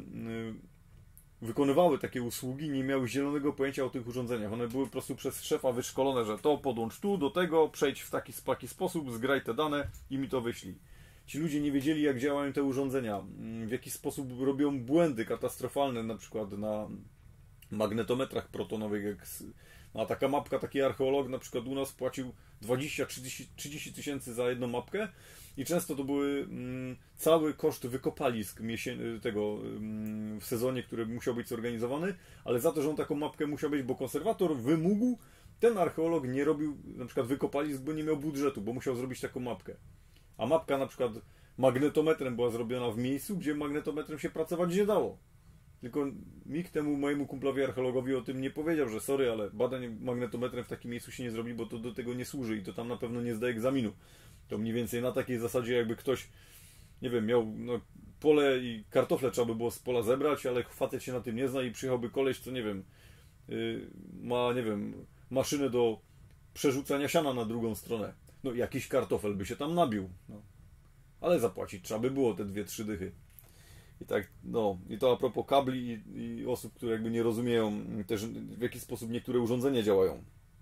Speaker 1: wykonywały takie usługi, nie miały zielonego pojęcia o tych urządzeniach. One były po prostu przez szefa wyszkolone, że to podłącz tu, do tego, przejdź w taki, w taki sposób, zgraj te dane i mi to wyślij. Ci ludzie nie wiedzieli, jak działają te urządzenia, w jaki sposób robią błędy katastrofalne, na przykład na magnetometrach protonowych. Jak a taka mapka, taki archeolog na przykład u nas płacił dwadzieścia trzydzieści tysięcy za jedną mapkę i często to były mm, cały koszt wykopalisk tego mm, w sezonie, który musiał być zorganizowany, ale za to, że on taką mapkę musiał być, bo konserwator wymógł, ten archeolog nie robił na przykład wykopalisk, bo nie miał budżetu, bo musiał zrobić taką mapkę. A mapka na przykład magnetometrem była zrobiona w miejscu, gdzie magnetometrem się pracować nie dało. Tylko nikt temu mojemu kumplowi archeologowi o tym nie powiedział, że sorry, ale badań magnetometrem w takim miejscu się nie zrobi, bo to do tego nie służy i to tam na pewno nie zda egzaminu. To mniej więcej na takiej zasadzie, jakby ktoś, nie wiem, miał no, pole i kartofle trzeba by było z pola zebrać, ale facet się na tym nie zna i przyjechałby koleś, co nie wiem, yy, ma, nie wiem, maszynę do przerzucania siana na drugą stronę. No jakiś kartofel by się tam nabił. No. Ale zapłacić trzeba by było te dwie, trzy dychy. I tak, no, i to a propos kabli i, i osób, które jakby nie rozumieją też w jaki sposób niektóre urządzenia działają.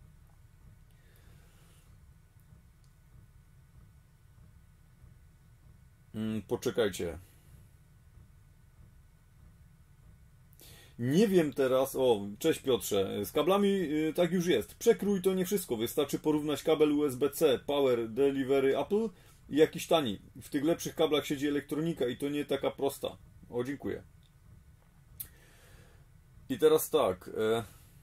Speaker 1: Hmm, poczekajcie. Nie wiem teraz, o, cześć Piotrze, z kablami y, tak już jest. Przekrój to nie wszystko, wystarczy porównać kabel U S B C, Power Delivery Apple i jakiś tani. W tych lepszych kablach siedzi elektronika i to nie taka prosta. O, dziękuję. I teraz tak. E...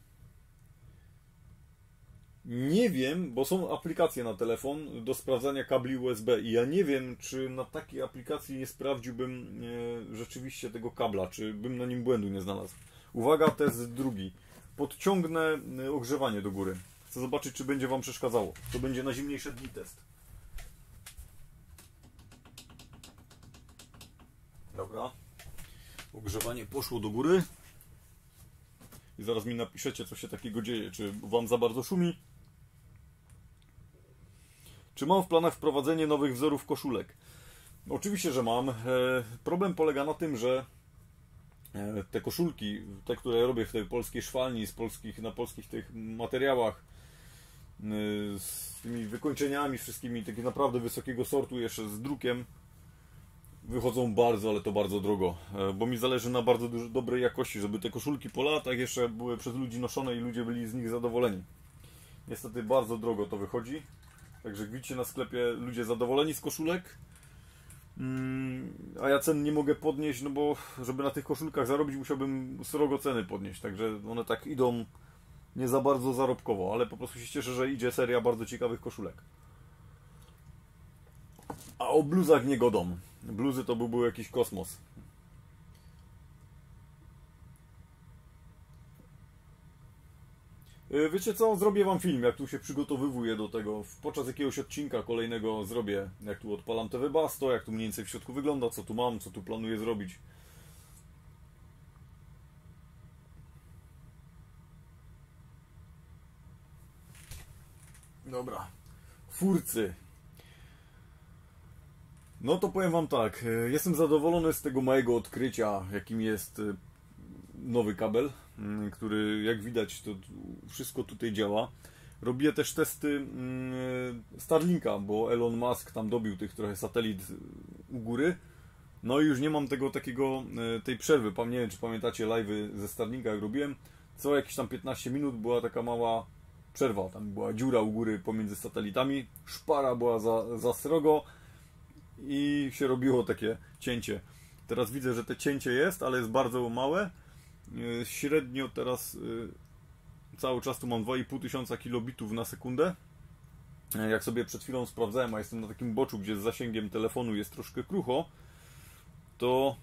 Speaker 1: Nie wiem, bo są aplikacje na telefon do sprawdzania kabli U S B i ja nie wiem, czy na takiej aplikacji nie sprawdziłbym e, rzeczywiście tego kabla, czy bym na nim błędu nie znalazł. Uwaga, test drugi. Podciągnę ogrzewanie do góry. Chcę zobaczyć, czy będzie Wam przeszkadzało. To będzie na zimniejsze dni test. Dobra. Ogrzewanie poszło do góry. I zaraz mi napiszecie, co się takiego dzieje. Czy Wam za bardzo szumi? Czy mam w planach wprowadzenie nowych wzorów koszulek? Oczywiście, że mam. Problem polega na tym, że te koszulki, te, które robię w tej polskiej szwalni, z polskich, na polskich tych materiałach, z tymi wykończeniami wszystkimi, takie naprawdę wysokiego sortu, jeszcze z drukiem, wychodzą bardzo, ale to bardzo drogo, bo mi zależy na bardzo dużo, dobrej jakości, żeby te koszulki po latach jeszcze były przez ludzi noszone i ludzie byli z nich zadowoleni. Niestety bardzo drogo to wychodzi, także widzicie na sklepie ludzie zadowoleni z koszulek, a ja cen nie mogę podnieść, no bo żeby na tych koszulkach zarobić, musiałbym srogo ceny podnieść, także one tak idą nie za bardzo zarobkowo, ale po prostu się cieszę, że idzie seria bardzo ciekawych koszulek. A o bluzach nie godą. Bluzy to by był jakiś kosmos. Wiecie co? Zrobię wam film, jak tu się przygotowywuję do tego. Podczas jakiegoś odcinka kolejnego zrobię, jak tu odpalam T V Basto, jak tu mniej więcej w środku wygląda, co tu mam, co tu planuję zrobić. Dobra. Furcy. No to powiem wam tak, jestem zadowolony z tego mojego odkrycia, jakim jest nowy kabel, który jak widać to wszystko tutaj działa. Robię też testy Starlinka, bo Elon Musk tam dobił tych trochę satelit u góry. No i już nie mam tego takiego, tej przerwy, nie wiem czy pamiętacie live'y ze Starlinka jak robiłem. Co jakieś tam piętnaście minut była taka mała przerwa, tam była dziura u góry pomiędzy satelitami, szpara była za, za srogo. I się robiło takie cięcie. Teraz widzę, że te cięcie jest, ale jest bardzo małe. Średnio teraz cały czas tu mam dwa i pół tysiąca kilobitów na sekundę. Jak sobie przed chwilą sprawdzałem, a jestem na takim boczu, gdzie z zasięgiem telefonu jest troszkę krucho, to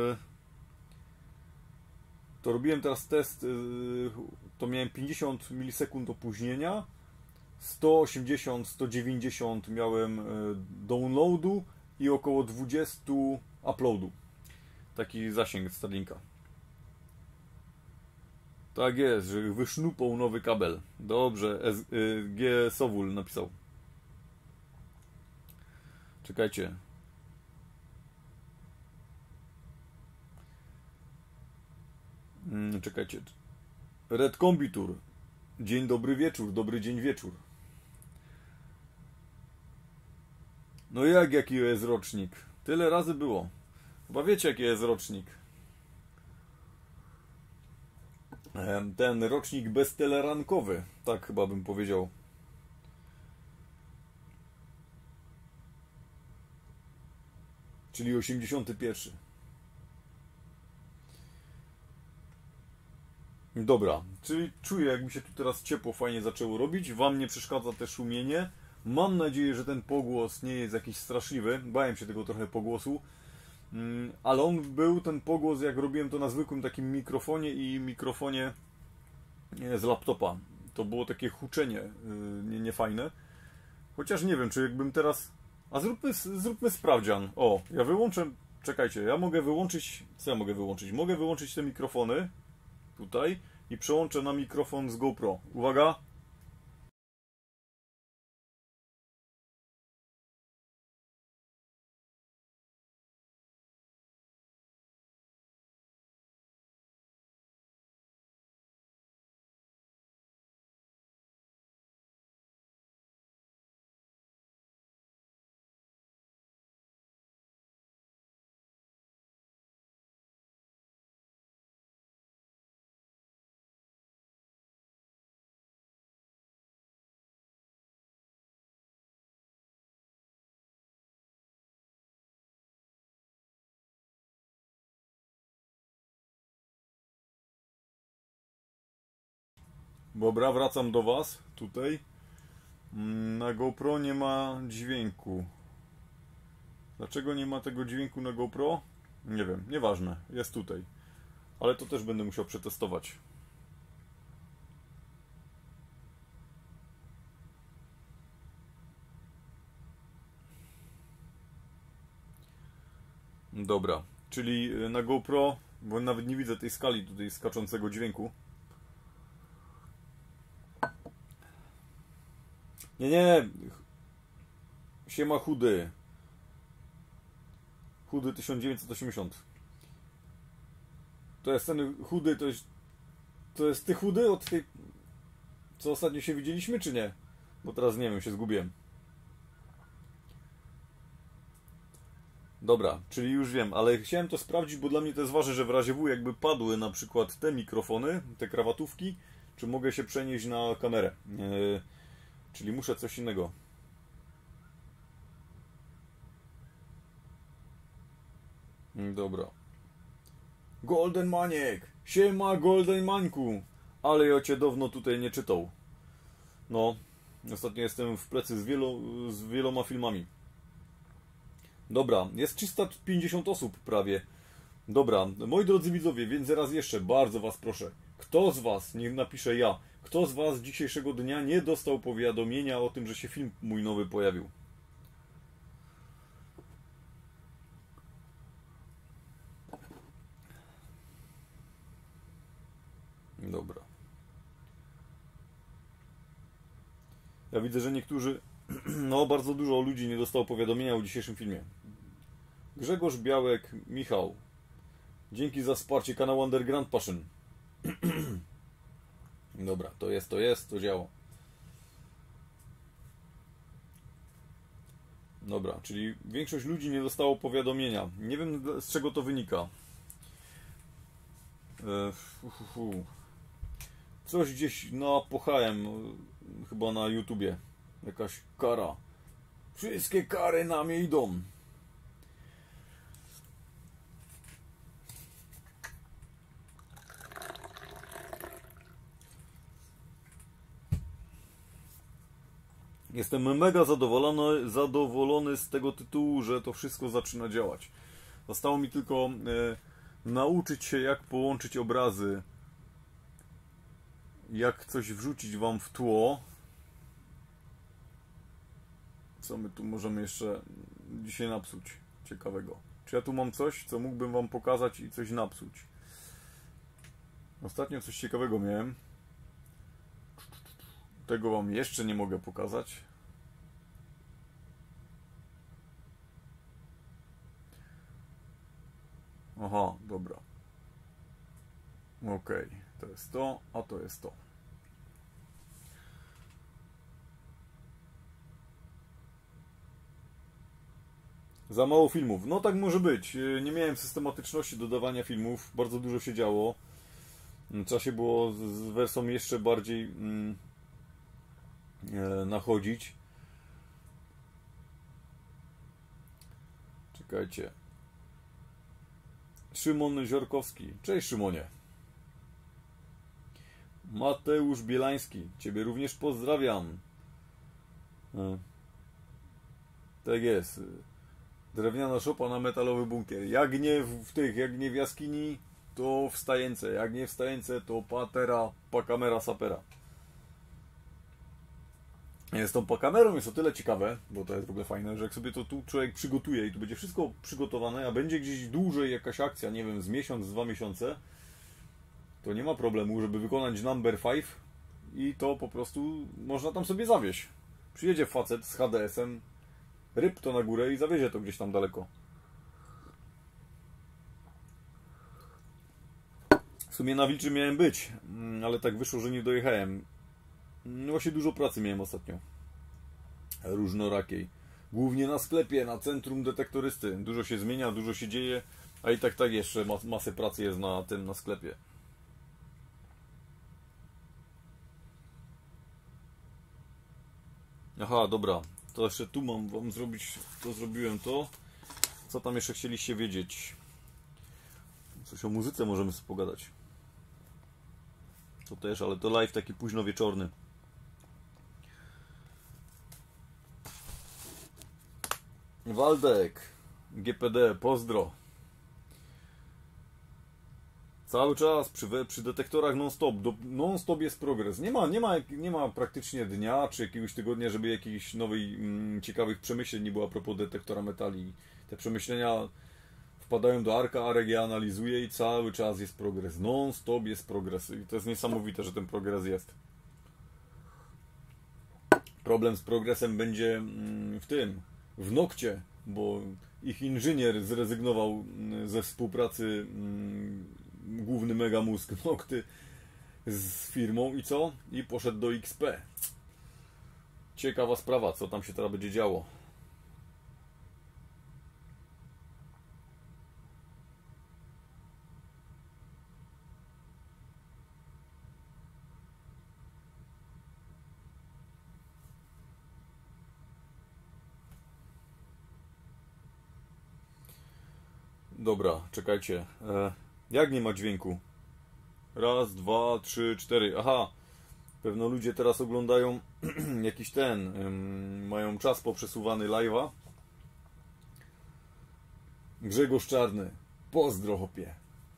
Speaker 1: to robiłem teraz test, to miałem pięćdziesiąt milisekund opóźnienia, sto osiemdziesiąt do stu dziewięćdziesięciu miałem downloadu i około dwadzieścia uploadu. Taki zasięg Starlinka. Tak jest, że wysznupał nowy kabel. Dobrze, S, y, G. Sowul napisał. Czekajcie. Hmm, czekajcie. Red Kombitur. Dzień dobry wieczór, dobry dzień wieczór. No jak, jaki jest rocznik? Tyle razy było. Chyba wiecie, jaki jest rocznik. Ten rocznik beztelerankowy. Tak chyba bym powiedział. Czyli osiemdziesiąty pierwszy. Dobra, czyli czuję, jak mi się tu teraz ciepło fajnie zaczęło robić. Wam nie przeszkadza też szumienie. Mam nadzieję, że ten pogłos nie jest jakiś straszliwy. Bałem się tego trochę pogłosu. Ale on był, ten pogłos, jak robiłem to na zwykłym takim mikrofonie i mikrofonie z laptopa. To było takie huczenie nie, niefajne. Chociaż nie wiem, czy jakbym teraz... A zróbmy, zróbmy sprawdzian. O, ja wyłączę... Czekajcie, ja mogę wyłączyć... Co ja mogę wyłączyć? Mogę wyłączyć te mikrofony tutaj i przełączę na mikrofon z GoPro. Uwaga! Dobra, wracam do Was tutaj. Na GoPro nie ma dźwięku. Dlaczego nie ma tego dźwięku na GoPro? Nie wiem, nieważne, jest tutaj. Ale to też będę musiał przetestować. Dobra, czyli na GoPro, bo nawet nie widzę tej skali tutaj skaczącego dźwięku. Nie, nie, siema chudy. Chudy tysiąc dziewięćset osiemdziesiąt. To jest ten chudy, to jest... To jest ty chudy od tej... Co ostatnio się widzieliśmy, czy nie? Bo teraz nie wiem, się zgubiłem. Dobra, czyli już wiem, ale chciałem to sprawdzić, bo dla mnie to jest ważne, że w razie W jakby padły na przykład te mikrofony, te krawatówki, czy mogę się przenieść na kamerę. Yy, czyli muszę coś innego. Dobra. Golden Maniek! Siema Golden Mańku! Ale ja cię dawno tutaj nie czytał. No, ostatnio jestem w plecy z, wielo, z wieloma filmami. Dobra, jest trzysta pięćdziesiąt osób prawie. Dobra, moi drodzy widzowie, więc raz jeszcze bardzo was proszę. Kto z was, niech napisze ja, kto z was dzisiejszego dnia nie dostał powiadomienia o tym, że się film mój nowy pojawił? Dobra. Ja widzę, że niektórzy, no bardzo dużo ludzi nie dostało powiadomienia o dzisiejszym filmie. Grzegorz Białek, Michał. Dzięki za wsparcie kanału Underground Passion. Dobra, to jest, to jest, to działa. Dobra, czyli większość ludzi nie dostało powiadomienia. Nie wiem, z czego to wynika. E, fu, fu, fu. Coś gdzieś napochałem, chyba na YouTubie. Jakaś kara. Wszystkie kary na mnie idą. Jestem mega zadowolony, zadowolony z tego tytułu, że to wszystko zaczyna działać. Zostało mi tylko e, nauczyć się, jak połączyć obrazy, jak coś wrzucić wam w tło. Co my tu możemy jeszcze dzisiaj napsuć ciekawego? Czy ja tu mam coś, co mógłbym wam pokazać i coś napsuć? Ostatnio coś ciekawego miałem. Tego wam jeszcze nie mogę pokazać. Aha, dobra. Ok, to jest to, a to jest to. Za mało filmów. No tak może być. Nie miałem systematyczności dodawania filmów. Bardzo dużo się działo. Trzeba się było z wersją jeszcze bardziej mm, e, nachodzić. Czekajcie. Szymon Ziorkowski. Cześć Szymonie. Mateusz Bielański. Ciebie również pozdrawiam. E. Tak jest. Drewniana szopa na metalowy bunkier. Jak nie w tych, jak nie w jaskini, to w stajence. Jak nie w stajence, to patera, pakamera, sapera. Z tą pakamerą jest o tyle ciekawe, bo to jest w ogóle fajne, że jak sobie to tu człowiek przygotuje i tu będzie wszystko przygotowane, a będzie gdzieś dłużej jakaś akcja, nie wiem, z miesiąc, z dwa miesiące, to nie ma problemu, żeby wykonać number pięć i to po prostu można tam sobie zawieźć. Przyjedzie facet z H D S-em, ryb to na górę i zawiezie to gdzieś tam daleko. W sumie na Wilczy miałem być, ale tak wyszło, że nie dojechałem. No właśnie dużo pracy miałem ostatnio. Różnorakiej. Głównie na sklepie, na centrum detektorysty. Dużo się zmienia, dużo się dzieje, a i tak tak jeszcze mas masę pracy jest na tym, na sklepie. Aha, dobra. To jeszcze tu mam wam zrobić, to zrobiłem to. Co tam jeszcze chcieliście wiedzieć? Coś o muzyce możemy sobie pogadać. To też, ale to live taki późno wieczorny. Waldek, G P D, pozdro. Cały czas przy, przy detektorach non-stop. Non-stop jest progres. Nie ma, nie, ma, nie ma praktycznie dnia czy jakiegoś tygodnia, żeby jakichś nowych, mm, ciekawych przemyśleń nie było a propos detektora metali. Te przemyślenia wpadają do Arka, Arek je analizuje i cały czas jest progres. Non-stop jest progres. I to jest niesamowite, że ten progres jest. Problem z progresem będzie w tym, w Nokcie, bo ich inżynier zrezygnował ze współpracy, główny mega mózg Nokty z firmą i co? I poszedł do X P. Ciekawa sprawa, co tam się teraz będzie działo. Dobra, czekajcie. E, jak nie ma dźwięku? Raz, dwa, trzy, cztery. Aha, pewno ludzie teraz oglądają jakiś ten, ym, mają czas poprzesuwany live'a. Grzegorz Czarny, pozdro chłopie.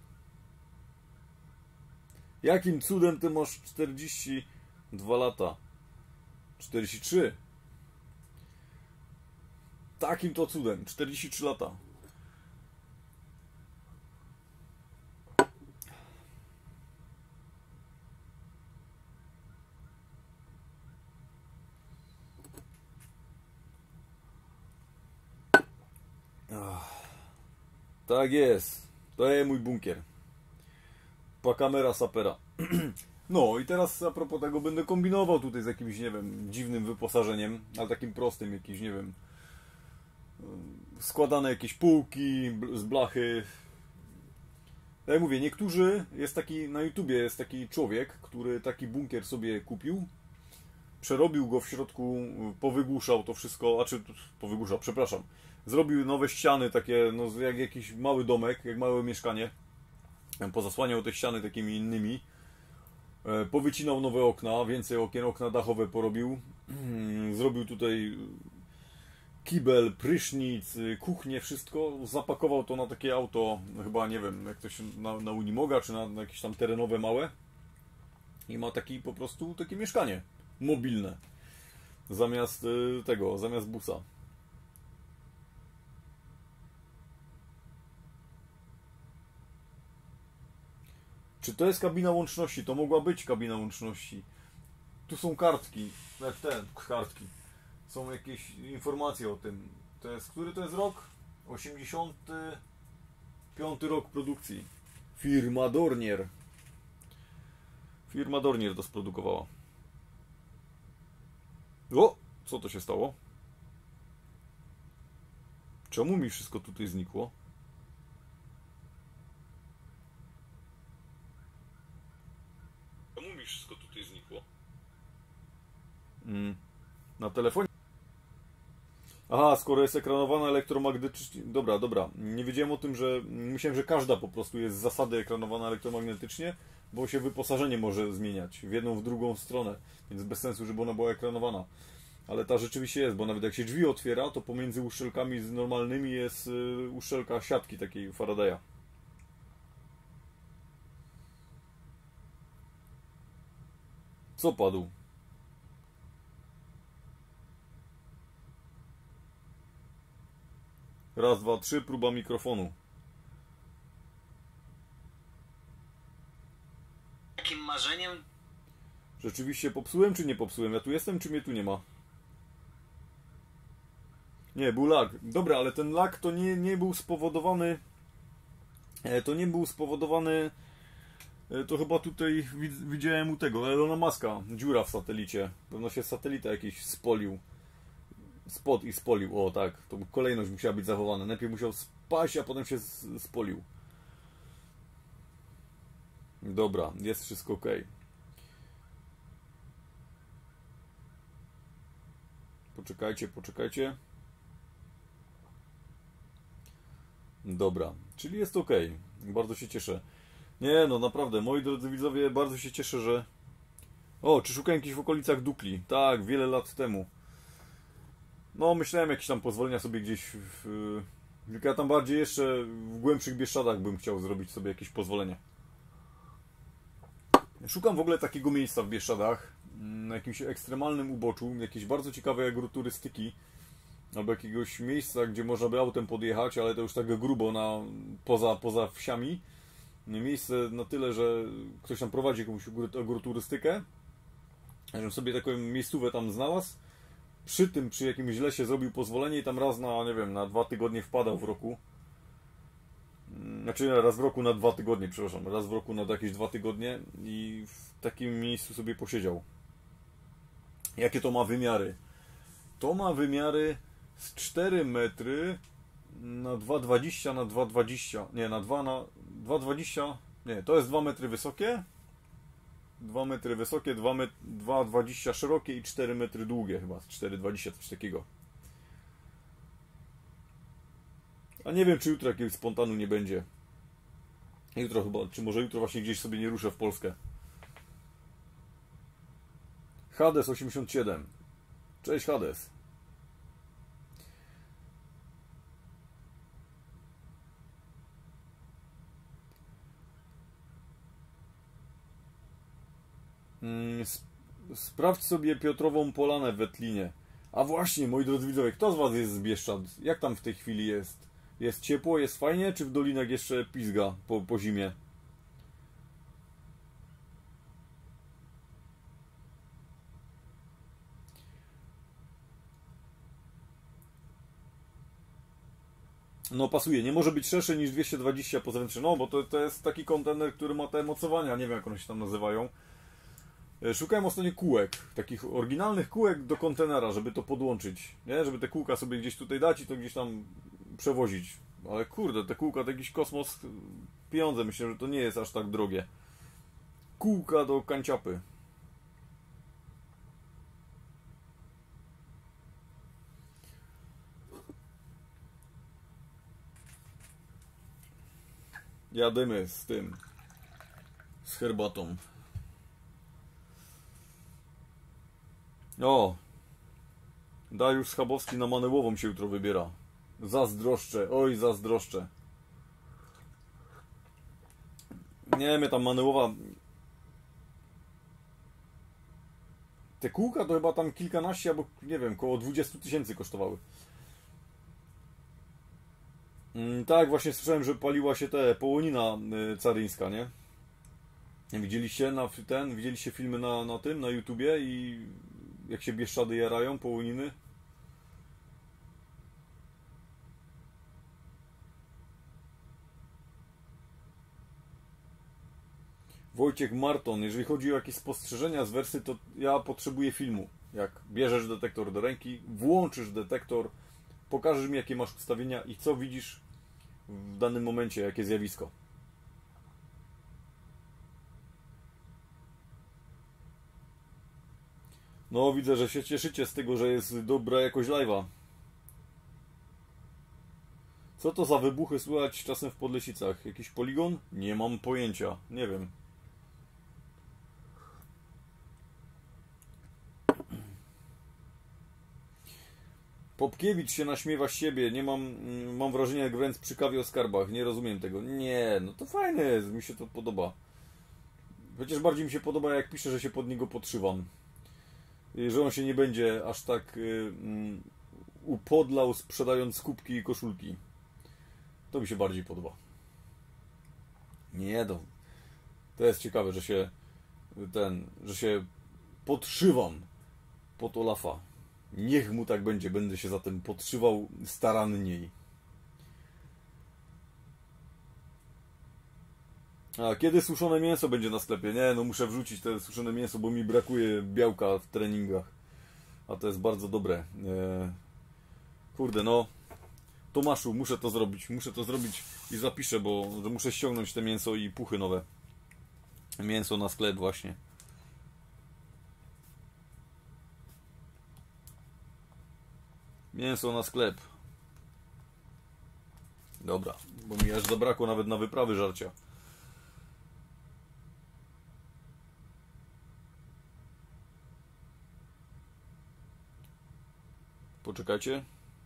Speaker 1: Jakim cudem ty masz czterdzieści dwa lata? czterdzieści trzy. Takim to cudem, czterdzieści trzy lata. Tak jest. To jest mój bunkier. Pa kamera sapera. No i teraz a propos tego będę kombinował tutaj z jakimś, nie wiem, dziwnym wyposażeniem, ale takim prostym, jakimś, nie wiem, składane jakieś półki z blachy. Tak jak mówię, niektórzy, jest taki, na YouTubie jest taki człowiek, który taki bunkier sobie kupił, przerobił go w środku, powygłuszał to wszystko, a czy powygłuszał, przepraszam, zrobił nowe ściany takie, no jak jakiś mały domek, jak małe mieszkanie, pozasłaniał te ściany takimi innymi, powycinał nowe okna, więcej okien, okna dachowe porobił, zrobił tutaj kibel, prysznic, kuchnię, wszystko, zapakował to na takie auto, chyba nie wiem, jak to się na, na Unimoga, czy na, na jakieś tam terenowe małe, i ma taki po prostu takie mieszkanie mobilne zamiast tego, zamiast busa. Czy to jest kabina łączności? To mogła być kabina łączności. Tu są kartki, jak ten, kartki. Są jakieś informacje o tym. To jest, który to jest rok? osiemdziesiąty piąty rok produkcji. Firma Dornier. Firma Dornier to sprodukowała. O! Co to się stało? Czemu mi wszystko tutaj znikło? Czemu mi wszystko tutaj znikło? Mm. Na telefonie? Aha, skoro jest ekranowana elektromagnetycznie... Dobra, dobra. Nie wiedziałem o tym, że... Myślałem, że każda po prostu jest z zasady ekranowana elektromagnetycznie, bo się wyposażenie może zmieniać w jedną, w drugą stronę, więc bez sensu, żeby ona była ekranowana. Ale ta rzeczywiście jest, bo nawet jak się drzwi otwiera, to pomiędzy uszczelkami z normalnymi jest y, uszczelka siatki takiej Faradaya. Co padł? Raz, dwa, trzy, próba mikrofonu.
Speaker 2: Takim marzeniem?
Speaker 1: Rzeczywiście popsułem, czy nie popsułem? Ja tu jestem, czy mnie tu nie ma? Nie, był lag. Dobra, ale ten lag to nie, nie był spowodowany... To nie był spowodowany... To chyba tutaj widziałem u tego, Elona Muska, dziura w satelicie. Pewno się satelita jakiś spolił. Spod i spolił, o tak. To kolejność musiała być zachowana. Najpierw musiał spaść, a potem się spolił. Dobra, jest wszystko ok. Poczekajcie, poczekajcie. Dobra, czyli jest ok. Bardzo się cieszę. Nie, no naprawdę, moi drodzy widzowie, bardzo się cieszę, że... O, czy szukałem jakichś w okolicach Dukli? Tak, wiele lat temu. No, myślałem jakieś tam pozwolenia sobie gdzieś w... Tylko ja tam bardziej jeszcze w głębszych Bieszczadach bym chciał zrobić sobie jakieś pozwolenie. Szukam w ogóle takiego miejsca w Bieszczadach, na jakimś ekstremalnym uboczu, jakiejś bardzo ciekawej agroturystyki, albo jakiegoś miejsca, gdzie można by autem podjechać, ale to już tak grubo na, poza, poza wsiami. Miejsce na tyle, że ktoś tam prowadzi jakąś agroturystykę, żebym sobie taką miejscówę tam znalazł. Przy tym, przy jakimś lesie zrobił pozwolenie i tam raz na, nie wiem, na dwa tygodnie wpadał w roku. Znaczy raz w roku na dwa tygodnie, przepraszam, raz w roku na jakieś dwa tygodnie i w takim miejscu sobie posiedział. Jakie to ma wymiary? To ma wymiary z cztery metry na dwa dwadzieścia na dwa dwadzieścia. Nie, na dwa na dwa dwadzieścia. Nie, to jest dwa metry wysokie. dwa metry wysokie, dwa dwadzieścia szerokie i cztery metry długie chyba, cztery dwadzieścia, coś takiego. A nie wiem, czy jutro jakiegoś spontanu nie będzie. Jutro chyba, czy może jutro właśnie gdzieś sobie nie ruszę w Polskę. Hades osiemdziesiąt siedem. Cześć Hades. Mm, sp sprawdź sobie Piotrową Polanę w Wetlinie. A właśnie, moi drodzy widzowie, kto z was jest z Bieszczad? Jak tam w tej chwili jest? Jest ciepło, jest fajnie, czy w dolinach jeszcze pizga po, po zimie? No pasuje, nie może być szerszy niż dwieście dwadzieścia po zewnętrznej, no bo to, to jest taki kontener, który ma te mocowania, nie wiem jak one się tam nazywają. Szukałem ostatnio kółek, takich oryginalnych kółek do kontenera, żeby to podłączyć, nie? Żeby te kółka sobie gdzieś tutaj dać i to gdzieś tam przewozić. Ale kurde, te kółka to jakiś kosmos, pieniądze, myślę, że to nie jest aż tak drogie. Kółka do kanciapy. Jadymy z tym, z herbatą. O! Dariusz Schabowski na Manełową się jutro wybiera. Zazdroszczę, oj zazdroszczę. Nie, mnie tam Manełowa... Te kółka to chyba tam kilkanaście albo, nie wiem, koło dwudziestu tysięcy kosztowały. Mm, tak, właśnie słyszałem, że paliła się te połonina y, caryńska, nie? Widzieliście na ten, widzieliście filmy na, na tym, na YouTubie i jak się Bieszczady jarają, połoniny? Wojciech Marton, jeżeli chodzi o jakieś spostrzeżenia z wersy, to ja potrzebuję filmu. Jak bierzesz detektor do ręki, włączysz detektor, pokażesz mi jakie masz ustawienia i co widzisz w danym momencie, jakie zjawisko. No, widzę, że się cieszycie z tego, że jest dobra jakość live'a. Co to za wybuchy słychać czasem w Podlesicach? Jakiś poligon? Nie mam pojęcia. Nie wiem. Popkiewicz się naśmiewa z siebie. Nie mam, mam wrażenie jak Wręcz przy kawie o skarbach. Nie rozumiem tego. Nie, no to fajne jest. Mi się to podoba. Chociaż bardziej mi się podoba jak pisze, że się pod niego podszywam. Że on się nie będzie aż tak y, um, upodlał sprzedając kubki i koszulki. To mi się bardziej podoba. Nie, to, to jest ciekawe, że się ten, że się podszywam pod Olafa. Niech mu tak będzie, będę się zatem podszywał staranniej. A kiedy suszone mięso będzie na sklepie? Nie, no muszę wrzucić te suszone mięso, bo mi brakuje białka w treningach. A to jest bardzo dobre. Eee, kurde, no. Tomaszu, muszę to zrobić. Muszę to zrobić i zapiszę, bo że muszę ściągnąć te mięso i puchy nowe. Mięso na sklep właśnie. Mięso na sklep. Dobra, bo mi aż zabrakło nawet na wyprawy żarcia. Poczekajcie.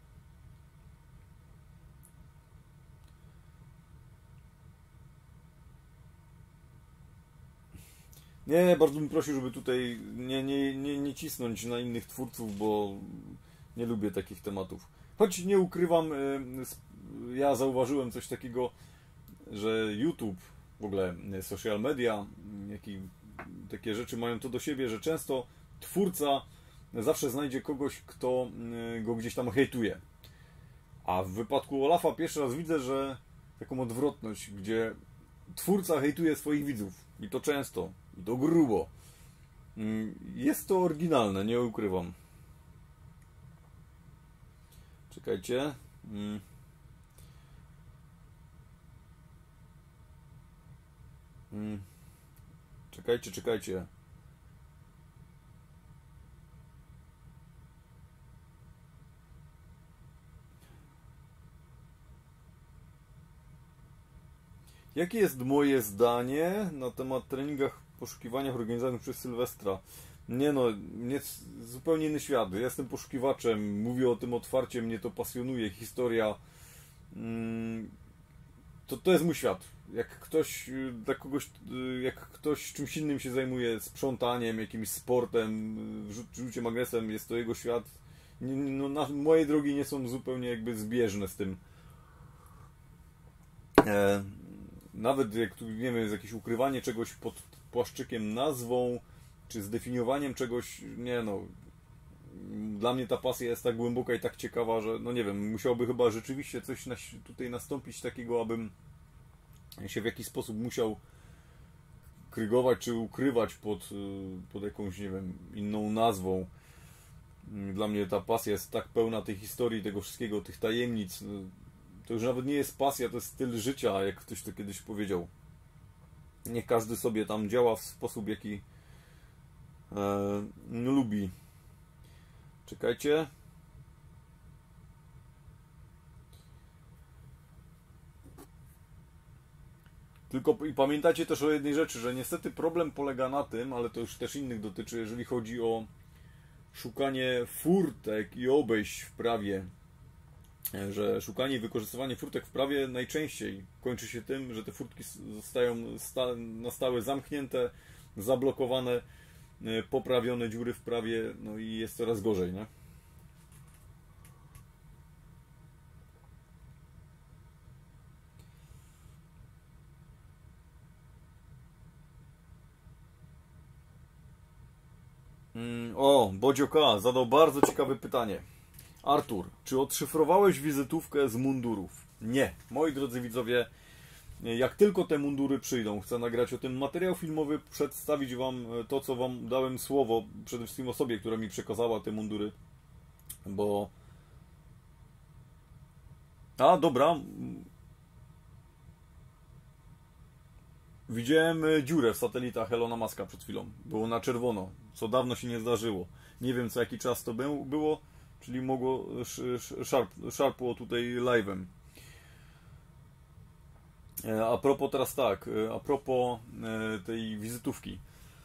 Speaker 1: Nie, bardzo bym prosił, żeby tutaj nie, nie, nie, nie cisnąć na innych twórców, bo nie lubię takich tematów. Choć nie ukrywam, ja zauważyłem coś takiego, że YouTube, w ogóle social media, jak i takie rzeczy mają to do siebie, że często twórca zawsze znajdzie kogoś, kto go gdzieś tam hejtuje. A w wypadku Olafa pierwszy raz widzę, że taką odwrotność, gdzie twórca hejtuje swoich widzów. I to często. I to grubo. Jest to oryginalne, nie ukrywam. Czekajcie. Czekajcie, czekajcie. Jakie jest moje zdanie na temat treningach, poszukiwaniach organizowanych przez Sylwestra? Nie no, nie, zupełnie inny świat. Ja jestem poszukiwaczem, mówię o tym otwarcie, mnie to pasjonuje, historia. Mm, to, to jest mój świat. Jak ktoś, dla kogoś, jak ktoś czymś innym się zajmuje, sprzątaniem, jakimś sportem, rzuciem magnesem, jest to jego świat. No, na, moje drogi nie są zupełnie jakby zbieżne z tym. E, nawet jak tu, nie wiem, jest jakieś ukrywanie czegoś pod płaszczykiem nazwą, czy zdefiniowaniem czegoś, nie no, dla mnie ta pasja jest tak głęboka i tak ciekawa, że no nie wiem, musiałoby chyba rzeczywiście coś na, tutaj nastąpić takiego, abym się w jakiś sposób musiał krygować, czy ukrywać pod, pod jakąś, nie wiem, inną nazwą. Dla mnie ta pasja jest tak pełna tej historii, tego wszystkiego, tych tajemnic. To już nawet nie jest pasja, to jest styl życia, jak ktoś to kiedyś powiedział. Niech każdy sobie tam działa w sposób, jaki e, lubi. Czekajcie. Tylko i pamiętajcie też o jednej rzeczy, że niestety problem polega na tym, ale to już też innych dotyczy, jeżeli chodzi o szukanie furtek i obejść w prawie, że szukanie i wykorzystywanie furtek w prawie najczęściej kończy się tym, że te furtki zostają sta na stałe zamknięte, zablokowane, poprawione dziury w prawie, no i jest coraz gorzej, nie? O, Bodzio K. zadał bardzo ciekawe pytanie. Artur, czy odszyfrowałeś wizytówkę z mundurów? Nie. Moi drodzy widzowie, jak tylko te mundury przyjdą, chcę nagrać o tym materiał filmowy, przedstawić Wam to, co Wam dałem słowo, przede wszystkim osobie, która mi przekazała te mundury, bo... A, dobra. Widziałem dziurę w satelitach Elona Muska przed chwilą. Było na czerwono, co dawno się nie zdarzyło. Nie wiem, co jaki czas to było, czyli mogło szarp, szarpło tutaj live'em. A propos teraz tak, a propos tej wizytówki.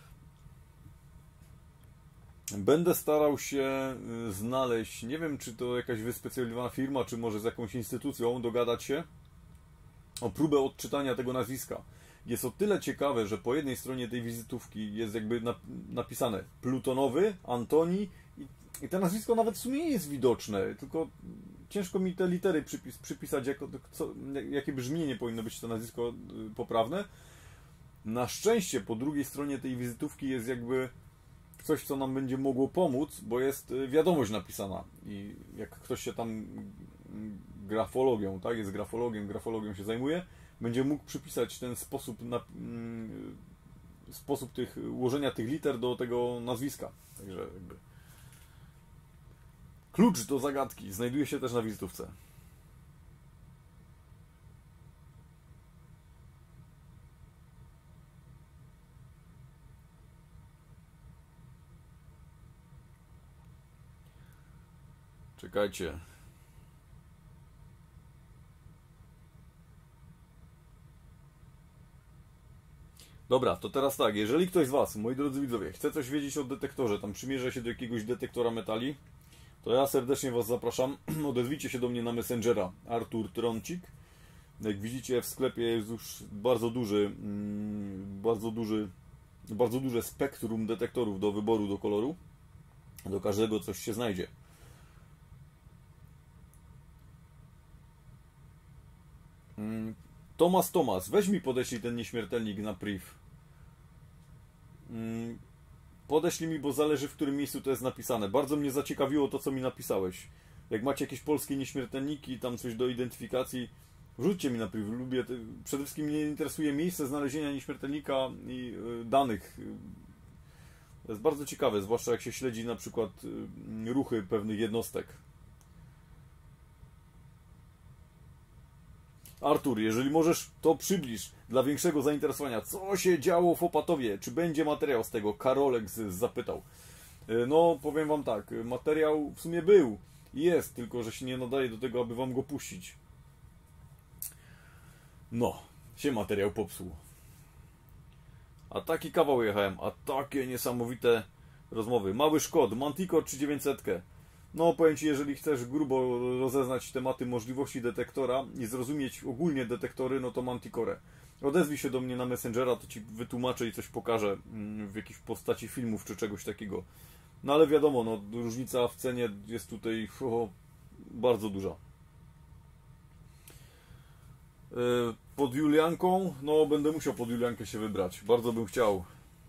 Speaker 1: Będę starał się znaleźć, nie wiem, czy to jakaś wyspecjalizowana firma, czy może z jakąś instytucją, dogadać się o próbę odczytania tego nazwiska. Jest o tyle ciekawe, że po jednej stronie tej wizytówki jest jakby napisane Plutonowy, Antoni i, i to nazwisko nawet w sumie nie jest widoczne, tylko ciężko mi te litery przypis, przypisać, jako, co, jakie brzmienie powinno być to nazwisko poprawne. Na szczęście po drugiej stronie tej wizytówki jest jakby coś, co nam będzie mogło pomóc, bo jest wiadomość napisana i jak ktoś się tam grafologią, tak, jest grafologiem, grafologią się zajmuje, będzie mógł przypisać ten sposób na, mm, sposób tych, ułożenia tych liter do tego nazwiska. Także jakby klucz do zagadki znajduje się też na wizytówce. Czekajcie. Dobra, to teraz tak, jeżeli ktoś z Was, moi drodzy widzowie, chce coś wiedzieć o detektorze, tam przymierza się do jakiegoś detektora metali, to ja serdecznie Was zapraszam, odezwijcie się do mnie na Messengera, Artur Trącik. Jak widzicie, w sklepie jest już bardzo duży, bardzo duży, bardzo duże spektrum detektorów do wyboru, do koloru. Do każdego coś się znajdzie. Tomas, Tomas, weź mi podeślij ten nieśmiertelnik na priv. Podeślij mi, bo zależy, w którym miejscu to jest napisane. Bardzo mnie zaciekawiło to, co mi napisałeś. Jak macie jakieś polskie nieśmiertelniki, tam coś do identyfikacji, wrzućcie mi na priv. Lubię, przede wszystkim mnie interesuje miejsce znalezienia nieśmiertelnika i danych. To jest bardzo ciekawe, zwłaszcza jak się śledzi na przykład ruchy pewnych jednostek. Artur, jeżeli możesz, to przybliż dla większego zainteresowania, co się działo w Opatowie, czy będzie materiał z tego? Karolek zapytał. No, powiem Wam tak, materiał w sumie był i jest, tylko że się nie nadaje do tego, aby Wam go puścić. No, się materiał popsuł. A taki kawał jechałem, a takie niesamowite rozmowy. Mały Szkod, Manticore trzy tysiące dziewięćset. No powiem Ci, jeżeli chcesz grubo rozeznać tematy możliwości detektora i zrozumieć ogólnie detektory, no to Manticore. Odezwij się do mnie na Messengera, to Ci wytłumaczę i coś pokażę w jakiejś postaci filmów czy czegoś takiego. No ale wiadomo, no różnica w cenie jest tutaj o, bardzo duża. Pod Julianką, no będę musiał pod Juliankę się wybrać. Bardzo bym chciał.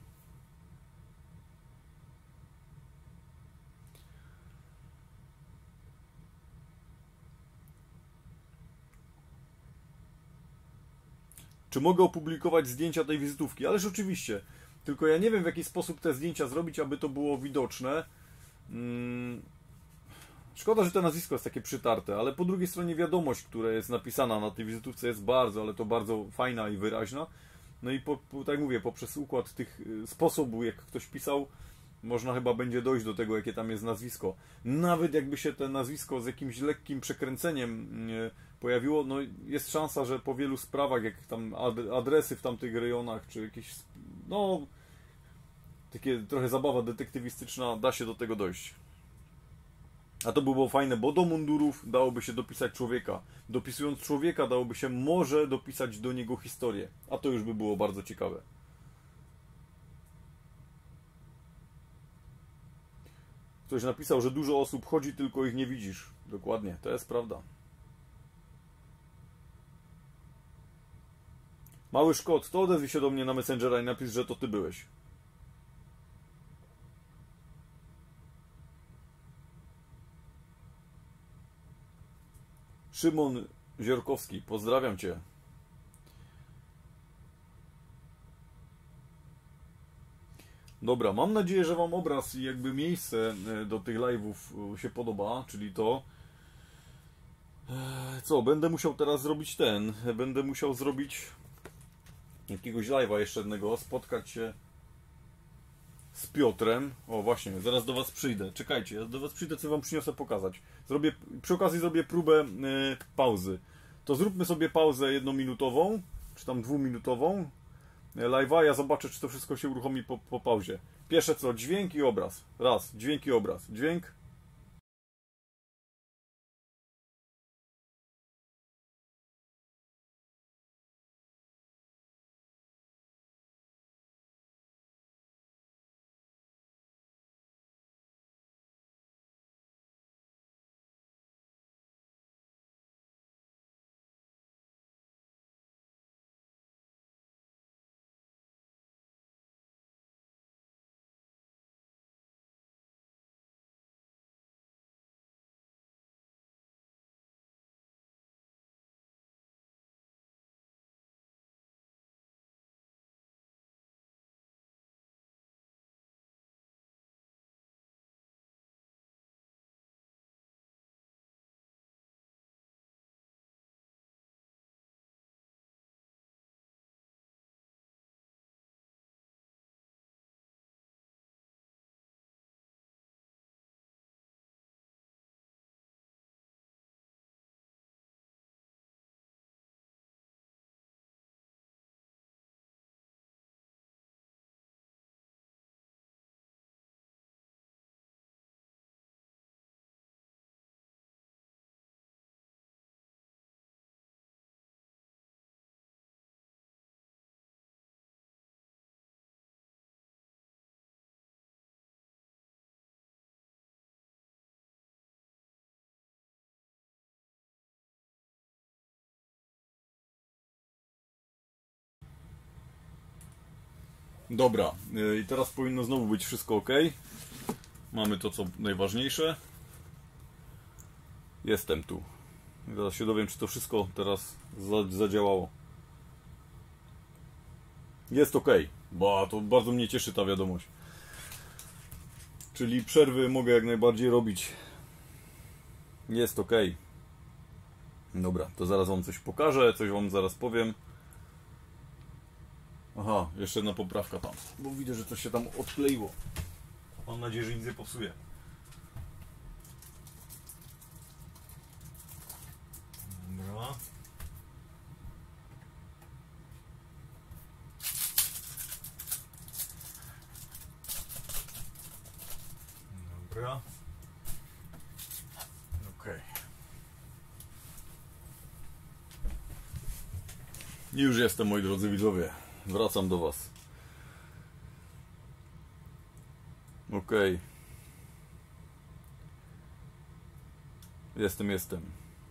Speaker 1: Czy mogę opublikować zdjęcia tej wizytówki? Ależ oczywiście. Tylko ja nie wiem, w jaki sposób te zdjęcia zrobić, aby to było widoczne. Hmm. Szkoda, że to nazwisko jest takie przytarte, ale po drugiej stronie wiadomość, która jest napisana na tej wizytówce jest bardzo, ale to bardzo fajna i wyraźna. No i po, po, tak jak mówię, poprzez układ tych sposobów, jak ktoś pisał, można chyba będzie dojść do tego, jakie tam jest nazwisko. Nawet jakby się to nazwisko z jakimś lekkim przekręceniem pojawiło, no jest szansa, że po wielu sprawach, jak tam adresy w tamtych rejonach, czy jakieś, no, takie trochę zabawa detektywistyczna, da się do tego dojść. A to by było fajne, bo do mundurów dałoby się dopisać człowieka. Dopisując człowieka dałoby się może dopisać do niego historię. A to już by było bardzo ciekawe. Ktoś napisał, że dużo osób chodzi, tylko ich nie widzisz. Dokładnie, to jest prawda. Mały Szkot, to odezwij się do mnie na Messengera i napisz, że to ty byłeś. Szymon Ziorkowski, pozdrawiam Cię. Dobra, mam nadzieję, że Wam obraz i jakby miejsce do tych live'ów się podoba, czyli to. Co, będę musiał teraz zrobić ten, będę musiał zrobić jakiegoś live'a jeszcze jednego, spotkać się z Piotrem. O właśnie, zaraz do Was przyjdę. Czekajcie, ja do Was przyjdę, co Wam przyniosę pokazać. Zrobię, przy okazji zrobię próbę yy, pauzy. To zróbmy sobie pauzę jednominutową, czy tam dwuminutową live'a. Ja zobaczę, czy to wszystko się uruchomi po, po pauzie. Pierwsze co, dźwięk i obraz. Raz, dźwięk i obraz. Dźwięk. Dobra, i teraz powinno znowu być wszystko ok. Mamy to, co najważniejsze. Jestem tu. Zaraz się dowiem, czy to wszystko teraz zadziałało. Jest ok, bo to bardzo mnie cieszy ta wiadomość. Czyli przerwy mogę jak najbardziej robić. Jest ok. Dobra, to zaraz Wam coś pokażę, coś Wam zaraz powiem. Aha, jeszcze jedna poprawka tam, bo widzę, że coś się tam odkleiło. Mam nadzieję, że nic nie popsuje. Dobra. Uwaga. Okej. Okay. Już jestem, moi drodzy widzowie. Wracam do was. Okej. Okay. Jestem, jestem.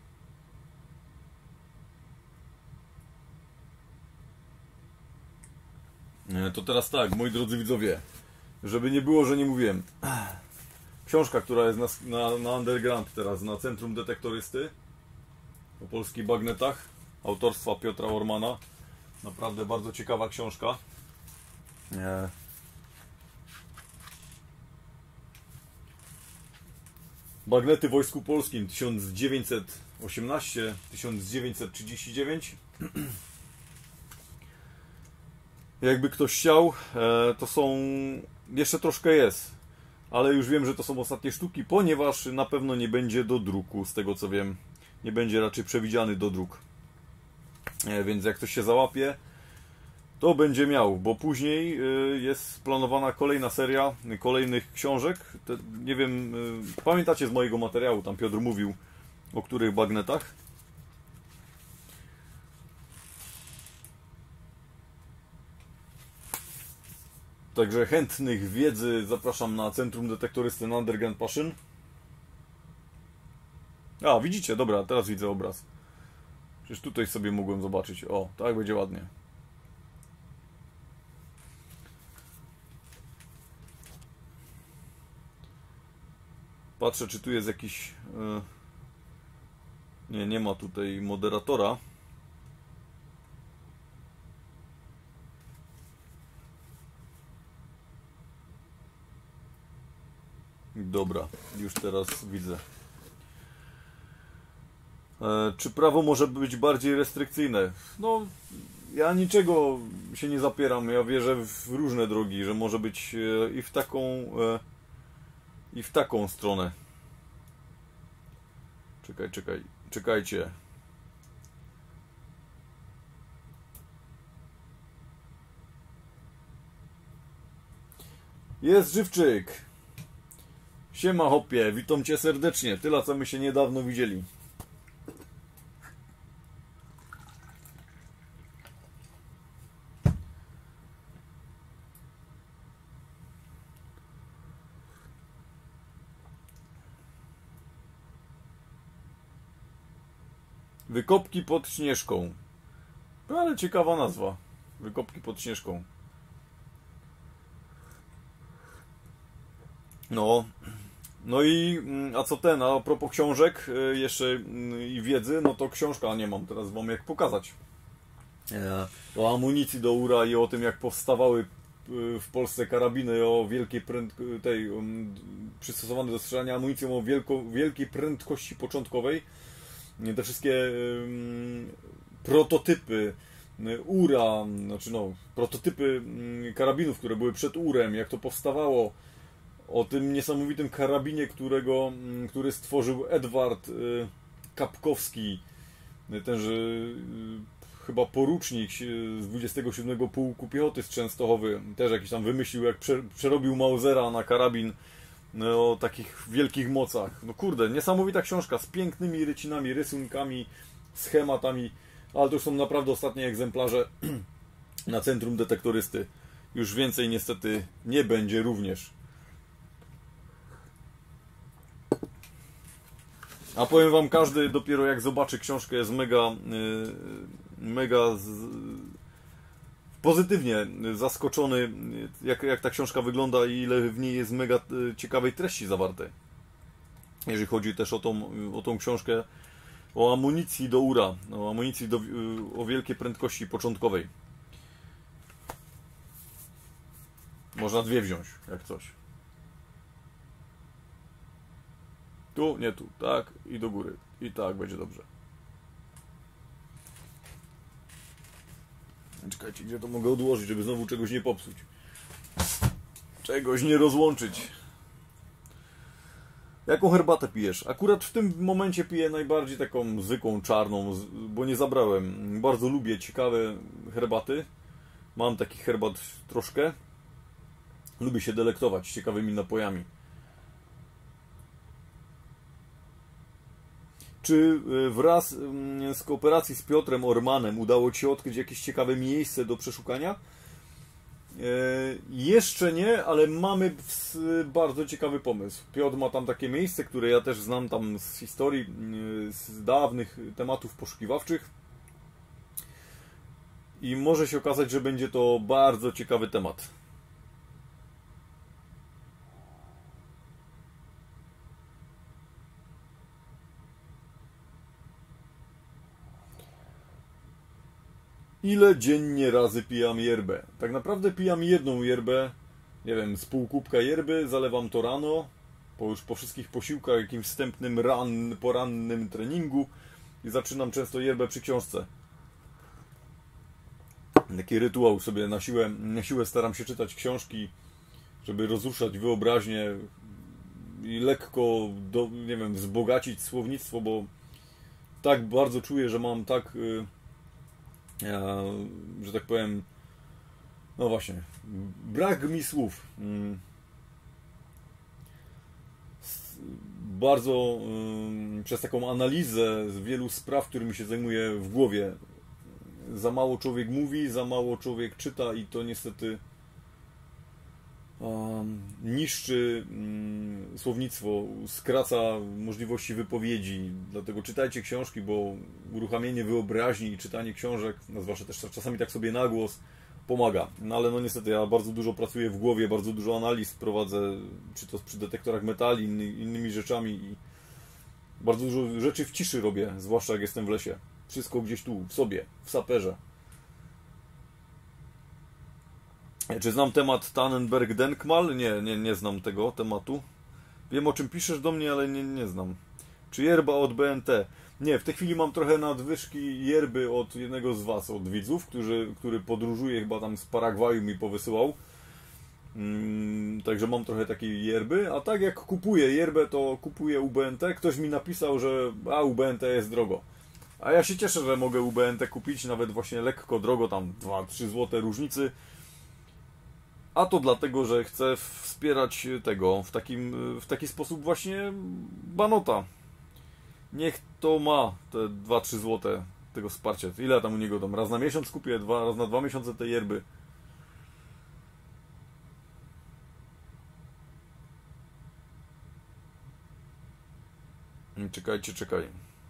Speaker 1: To teraz tak, moi drodzy widzowie, żeby nie było, że nie mówiłem. Książka, która jest na, na, na Underground teraz, na Centrum Detektorysty o polskich bagnetach, autorstwa Piotra Ormana. Naprawdę bardzo ciekawa książka. Nie. Bagnety w Wojsku Polskim tysiąc dziewięćset osiemnaście do tysiąc dziewięćset trzydzieści dziewięć. Jakby ktoś chciał, to są... Jeszcze troszkę jest, ale już wiem, że to są ostatnie sztuki, ponieważ na pewno nie będzie do druku, z tego co wiem. Nie będzie raczej przewidziany do druk. Więc jak ktoś się załapie, to będzie miał, bo później jest planowana kolejna seria kolejnych książek. Nie wiem, pamiętacie z mojego materiału, tam Piotr mówił o których bagnetach. Także chętnych wiedzy zapraszam na Centrum Detektorysty na Underground Passion. A, widzicie? Dobra, teraz widzę obraz. Przecież tutaj sobie mogłem zobaczyć. O, tak będzie ładnie. Patrzę, czy tu jest jakiś... Yy... Nie, nie ma tutaj moderatora. Dobra, już teraz widzę. E, czy prawo może być bardziej restrykcyjne? No, ja niczego się nie zapieram. Ja wierzę w różne drogi, że może być e, i w taką, e, i w taką stronę. Czekaj, czekaj, czekajcie. Jest Żywczyk. Siema hopie, witam cię serdecznie. Tyle co my się niedawno widzieli. Wykopki pod Śnieżką. No, ale ciekawa nazwa. Wykopki pod Śnieżką. No, no i a co ten, a propos książek jeszcze i wiedzy, no to książka nie mam teraz wam jak pokazać. O amunicji do ura i o tym jak powstawały w Polsce karabiny o wielkiej prędkości, tej przystosowane do strzelania amunicją o wielko, wielkiej prędkości początkowej. Te wszystkie um, prototypy ura, znaczy no, prototypy karabinów, które były przed urem, jak to powstawało. O tym niesamowitym karabinie, którego, który stworzył Edward y, Kapkowski, tenże y, chyba porucznik z dwudziestego siódmego Pułku Piechoty z Częstochowy, też jakiś tam wymyślił, jak prze, przerobił Mausera na karabin no, o takich wielkich mocach. No kurde, niesamowita książka z pięknymi rycinami, rysunkami, schematami, ale to już są naprawdę ostatnie egzemplarze na Centrum Detektorysty. Już więcej niestety nie będzie również. A powiem wam, każdy dopiero jak zobaczy książkę jest mega, yy, mega z, pozytywnie zaskoczony, jak, jak ta książka wygląda i ile w niej jest mega ciekawej treści zawarte. Jeżeli chodzi też o tą, o tą książkę o amunicji do ura, o amunicji do, o wielkiej prędkości początkowej. Można dwie wziąć, jak coś. Tu, nie tu, tak i do góry. I tak będzie dobrze. Czekajcie, gdzie to mogę odłożyć, żeby znowu czegoś nie popsuć. Czegoś nie rozłączyć. Jaką herbatę pijesz? Akurat w tym momencie piję najbardziej taką zwykłą, czarną, bo nie zabrałem. Bardzo lubię ciekawe herbaty. Mam takich herbat troszkę. Lubię się delektować ciekawymi napojami. Czy wraz z kooperacji z Piotrem Ormanem udało Ci się odkryć jakieś ciekawe miejsce do przeszukania? Jeszcze nie, ale mamy bardzo ciekawy pomysł. Piotr ma tam takie miejsce, które ja też znam tam z historii, z dawnych tematów poszukiwawczych. I może się okazać, że będzie to bardzo ciekawy temat. Ile dziennie razy pijam yerbę? Tak naprawdę pijam jedną yerbę, nie wiem, z pół kubka yerby, zalewam to rano, po już po wszystkich posiłkach, jakimś wstępnym ran, porannym treningu i zaczynam często yerbę przy książce. Taki rytuał sobie na siłę, na siłę staram się czytać książki, żeby rozruszać wyobraźnię i lekko, do, nie wiem, wzbogacić słownictwo, bo tak bardzo czuję, że mam tak... Yy, że tak powiem, no właśnie, brak mi słów. Bardzo przez taką analizę z wielu spraw, którymi się zajmuję w głowie, za mało człowiek mówi, za mało człowiek czyta i to niestety niszczy słownictwo, skraca możliwości wypowiedzi, dlatego czytajcie książki, bo uruchamianie wyobraźni i czytanie książek, no zwłaszcza też czasami tak sobie na głos, pomaga. No ale no niestety ja bardzo dużo pracuję w głowie, bardzo dużo analiz prowadzę, czy to przy detektorach metali, inny, innymi rzeczami i bardzo dużo rzeczy w ciszy robię, zwłaszcza jak jestem w lesie. Wszystko gdzieś tu, w sobie, w saperze. Czy znam temat Tannenberg-Denkmal? Nie, nie, nie znam tego tematu. Wiem, o czym piszesz do mnie, ale nie, nie znam. Czy yerba od B N T? Nie, w tej chwili mam trochę nadwyżki yerby od jednego z Was, od widzów, który, który podróżuje, chyba tam z Paragwaju mi powysyłał. Hmm, także mam trochę takiej yerby. A tak jak kupuję yerbę, to kupuję u B N T. Ktoś mi napisał, że a u B N T jest drogo. A ja się cieszę, że mogę u B N T kupić, nawet właśnie lekko drogo, tam dwa trzy złote różnicy. A to dlatego, że chcę wspierać tego w, takim, w taki sposób właśnie Banota. Niech to ma te dwa trzy złote tego wsparcia. Ile tam u niego tam? Raz na miesiąc kupię, dwa, raz na dwa miesiące te yerby. Czekajcie, czekaj.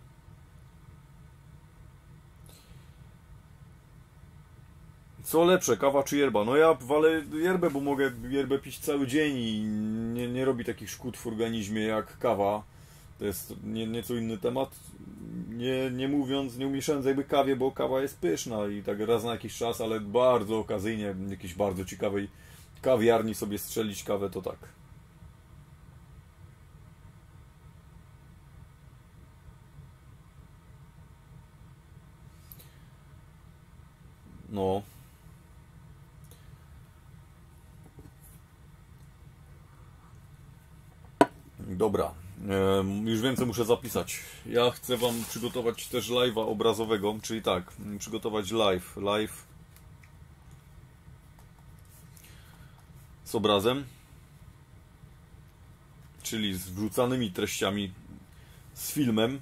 Speaker 1: Co lepsze, kawa czy yerba? No ja walę yerbę, bo mogę yerbę pić cały dzień i nie, nie robi takich szkód w organizmie jak kawa. To jest nie, nieco inny temat. Nie, nie mówiąc, nie umieszczając jakby kawie, bo kawa jest pyszna i tak raz na jakiś czas, ale bardzo okazyjnie, w jakiejś bardzo ciekawej kawiarni sobie strzelić kawę, to tak. No. Dobra, już wiem, co muszę zapisać. Ja chcę Wam przygotować też live'a obrazowego, czyli tak, przygotować live, live z obrazem, czyli z wrzucanymi treściami, z filmem.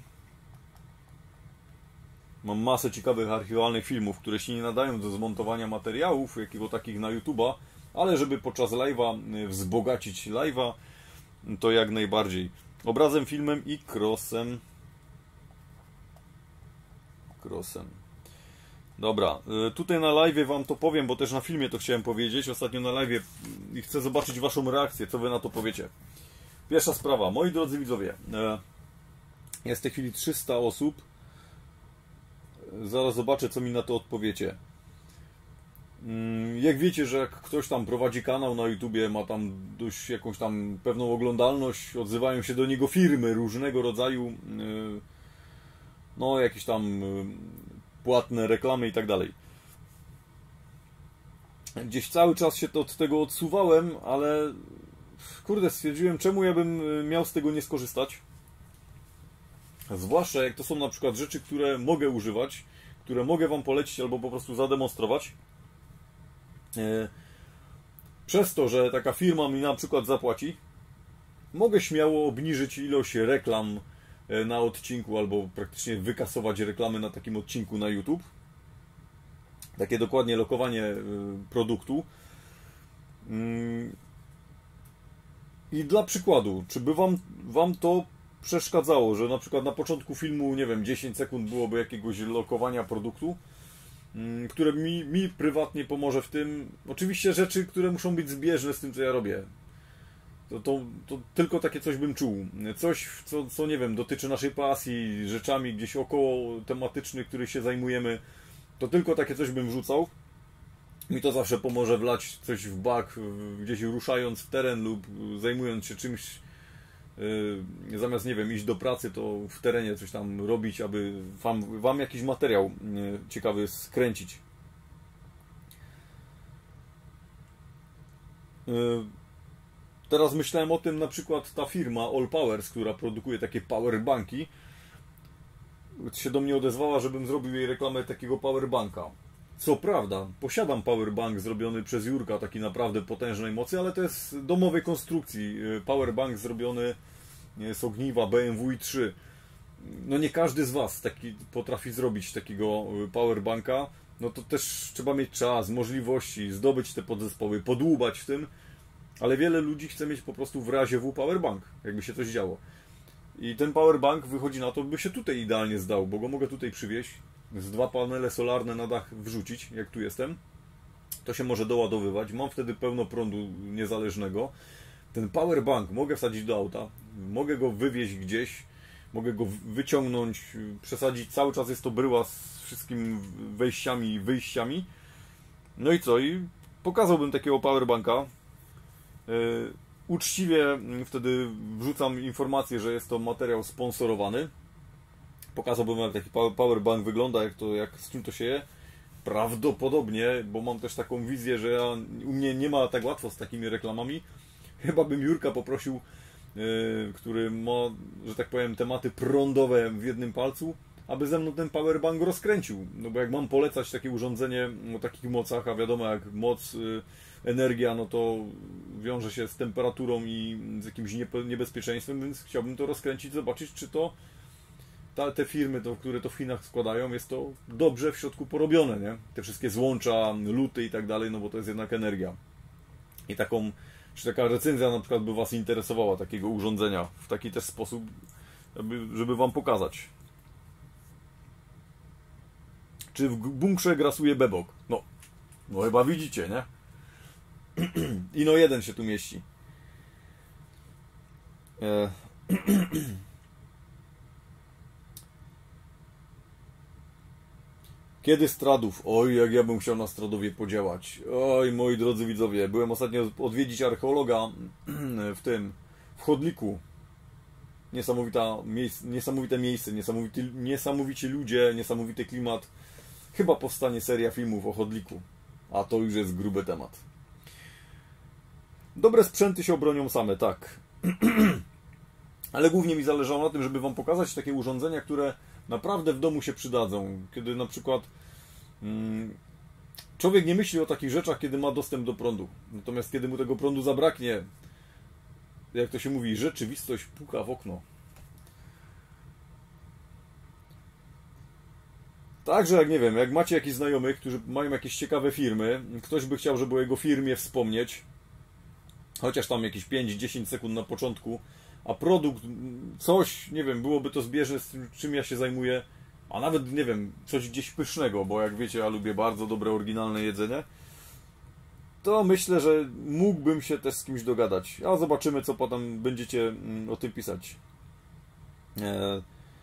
Speaker 1: Mam masę ciekawych archiwalnych filmów, które się nie nadają do zmontowania materiałów, jakiego takich na YouTube'a, ale żeby podczas live'a wzbogacić live'a, to jak najbardziej. Obrazem, filmem i crossem. Crossem. Dobra, tutaj na live Wam to powiem, bo też na filmie to chciałem powiedzieć. Ostatnio na live i chcę zobaczyć Waszą reakcję, co Wy na to powiecie. Pierwsza sprawa, moi drodzy widzowie. Jest w tej chwili trzysta osób. Zaraz zobaczę, co mi na to odpowiecie. Jak wiecie, że jak ktoś tam prowadzi kanał na YouTubie, ma tam dość jakąś tam pewną oglądalność, odzywają się do niego firmy różnego rodzaju, no jakieś tam płatne reklamy i tak dalej. Gdzieś cały czas się to od tego odsuwałem, ale kurde, stwierdziłem, czemu ja bym miał z tego nie skorzystać. Zwłaszcza jak to są na przykład rzeczy, które mogę używać, które mogę Wam polecić albo po prostu zademonstrować. Przez to, że taka firma mi na przykład zapłaci, mogę śmiało obniżyć ilość reklam na odcinku, albo praktycznie wykasować reklamy na takim odcinku na YouTube. Takie dokładnie lokowanie produktu. I dla przykładu, czy by wam, wam to przeszkadzało, że na przykład na początku filmu, nie wiem, dziesięć sekund byłoby jakiegoś lokowania produktu, które mi, mi prywatnie pomoże w tym. Oczywiście rzeczy, które muszą być zbieżne z tym, co ja robię. To, to, to tylko takie coś bym czuł. Coś, co, co nie wiem, dotyczy naszej pasji, rzeczami gdzieś około tematycznych, których się zajmujemy. To tylko takie coś bym wrzucał. Mi to zawsze pomoże wlać coś w bak, gdzieś ruszając w teren lub zajmując się czymś, yy, zamiast, nie wiem, iść do pracy, to w terenie coś tam robić, aby wam, wam jakiś materiał yy, ciekawy skręcić. Yy, teraz myślałem o tym, na przykład ta firma All Powers, która produkuje takie powerbanki, się do mnie odezwała, żebym zrobił jej reklamę takiego powerbanka. Co prawda, posiadam powerbank zrobiony przez Jurka, taki naprawdę potężnej mocy, ale to jest domowej konstrukcji. Powerbank zrobiony z ogniwa B M W i trzy. No nie każdy z Was taki potrafi zrobić takiego powerbanka. No to też trzeba mieć czas, możliwości, zdobyć te podzespoły, podłubać w tym. Ale wiele ludzi chce mieć po prostu w razie W powerbank, jakby się coś działo. I ten powerbank wychodzi na to, by się tutaj idealnie zdał, bo go mogę tutaj przywieźć, z dwa panele solarne na dach wrzucić, jak tu jestem. To się może doładowywać, mam wtedy pełno prądu niezależnego. Ten powerbank mogę wsadzić do auta, mogę go wywieźć gdzieś, mogę go wyciągnąć, przesadzić, cały czas jest to bryła z wszystkimi wejściami i wyjściami. No i co? I pokazałbym takiego powerbanka. Yy, uczciwie wtedy wrzucam informację, że jest to materiał sponsorowany. Pokazałbym, jak taki powerbank wygląda, jak to, jak, z czym to się je. Prawdopodobnie, bo mam też taką wizję, że ja, u mnie nie ma tak łatwo z takimi reklamami. Chyba bym Jurka poprosił, yy, który ma, że tak powiem, tematy prądowe w jednym palcu, aby ze mną ten powerbank rozkręcił. No bo jak mam polecać takie urządzenie o takich mocach, a wiadomo, jak moc, yy, energia, no to wiąże się z temperaturą i z jakimś niebezpieczeństwem, więc chciałbym to rozkręcić, zobaczyć, czy to Ta, te firmy, to, które to w Chinach składają, jest to dobrze w środku porobione, nie? Te wszystkie złącza, luty i tak dalej, no bo to jest jednak energia. I taką, czy taka recenzja na przykład by Was interesowała, takiego urządzenia, w taki też sposób, żeby, żeby Wam pokazać. Czy w bunkrze grasuje bebok? No, no chyba widzicie, nie? Ino jeden się tu mieści. E... Kiedy Stradów? Oj, jak ja bym chciał na Stradowie podziałać. Oj, moi drodzy widzowie, byłem ostatnio odwiedzić archeologa w tym, w Chodliku. Niesamowita miejsc, niesamowite miejsce, niesamowity, niesamowici ludzie, niesamowity klimat. Chyba powstanie seria filmów o Chodliku. A to już jest gruby temat. Dobre sprzęty się obronią same, tak. Ale głównie mi zależało na tym, żeby Wam pokazać takie urządzenia, które naprawdę w domu się przydadzą. Kiedy na przykład hmm, człowiek nie myśli o takich rzeczach, kiedy ma dostęp do prądu. Natomiast kiedy mu tego prądu zabraknie, jak to się mówi, rzeczywistość puka w okno. Także jak nie wiem, jak macie jakichś znajomych, którzy mają jakieś ciekawe firmy, ktoś by chciał, żeby o jego firmie wspomnieć, chociaż tam jakieś pięć do dziesięciu sekund na początku, a produkt, coś, nie wiem, byłoby to zbieżne z tym, czym ja się zajmuję, a nawet, nie wiem, coś gdzieś pysznego, bo jak wiecie, ja lubię bardzo dobre, oryginalne jedzenie, to myślę, że mógłbym się też z kimś dogadać. A zobaczymy, co potem będziecie o tym pisać. Eee...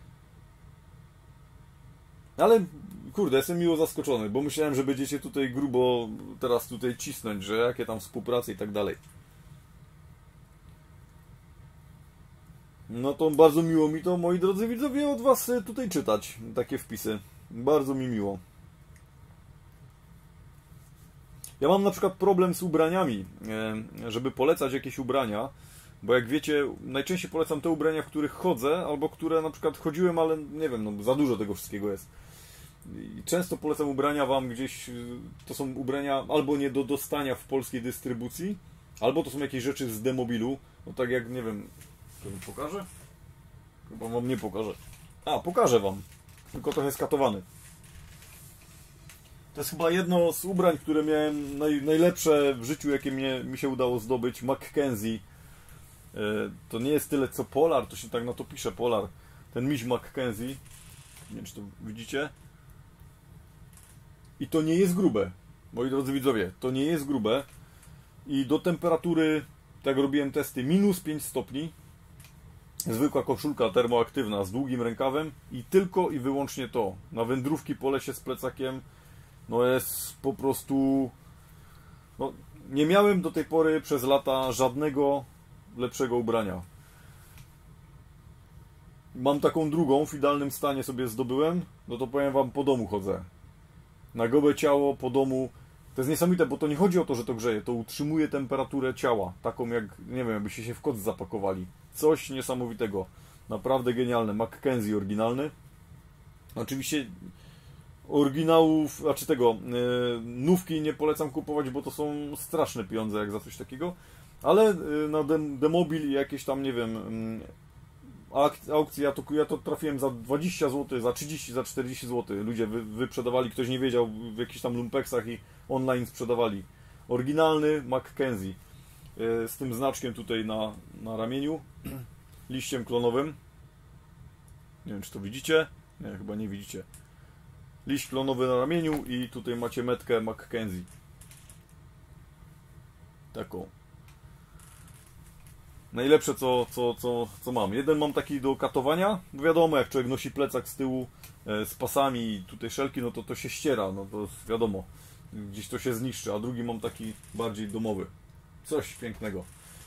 Speaker 1: Ale, kurde, jestem miło zaskoczony, bo myślałem, że będziecie tutaj grubo teraz tutaj cisnąć, że jakie tam współprace i tak dalej. No to bardzo miło mi to, moi drodzy widzowie, od Was tutaj czytać takie wpisy. Bardzo mi miło. Ja mam na przykład problem z ubraniami, żeby polecać jakieś ubrania, bo jak wiecie, najczęściej polecam te ubrania, w których chodzę, albo które na przykład chodziłem, ale nie wiem, no za dużo tego wszystkiego jest. I często polecam ubrania Wam gdzieś, to są ubrania albo nie do dostania w polskiej dystrybucji, albo to są jakieś rzeczy z demobilu, no tak jak, nie wiem, to Wam pokażę. Chyba wam nie pokażę. A, pokażę wam. Tylko trochę skatowany. To jest chyba jedno z ubrań, które miałem naj, najlepsze w życiu, jakie mnie, mi się udało zdobyć. Mackenzie. To nie jest tyle co Polar, to się tak na to pisze, Polar. Ten miś Mackenzie. Nie wiem, czy to widzicie. I to nie jest grube. Moi drodzy widzowie, to nie jest grube. I do temperatury, tak robiłem testy, minus pięć stopni. Zwykła koszulka termoaktywna z długim rękawem. I tylko i wyłącznie to. Na wędrówki po lesie z plecakiem. No jest po prostu... No, nie miałem do tej pory przez lata żadnego lepszego ubrania. Mam taką drugą, w idealnym stanie sobie zdobyłem. No to powiem wam, po domu chodzę. Na gołe ciało, po domu. To jest niesamowite, bo to nie chodzi o to, że to grzeje. To utrzymuje temperaturę ciała. Taką jak, nie wiem, jakbyście się w koc zapakowali. Coś niesamowitego. Naprawdę genialne. Mackenzie oryginalny. Oczywiście oryginałów, znaczy tego, yy, nówki nie polecam kupować, bo to są straszne pieniądze jak za coś takiego. Ale yy, na Demobil i jakieś tam, nie wiem, yy, aukcje, ja to, ja to trafiłem za dwadzieścia złotych, za trzydzieści, za czterdzieści złotych. Ludzie wy, wyprzedawali, ktoś nie wiedział, w jakichś tam lumpeksach i online sprzedawali. Oryginalny Mackenzie. Yy, z tym znaczkiem tutaj na, na ramieniu. Liściem klonowym. Nie wiem, czy to widzicie. Nie, chyba nie widzicie. Liść klonowy na ramieniu i tutaj macie metkę Mackenzie. Taką. Najlepsze co, co, co, co mam. Jeden mam taki do katowania. Bo wiadomo, jak człowiek nosi plecak z tyłu e, z pasami i tutaj szelki, no to to się ściera. No to wiadomo. Gdzieś to się zniszczy. A drugi mam taki bardziej domowy. Coś pięknego.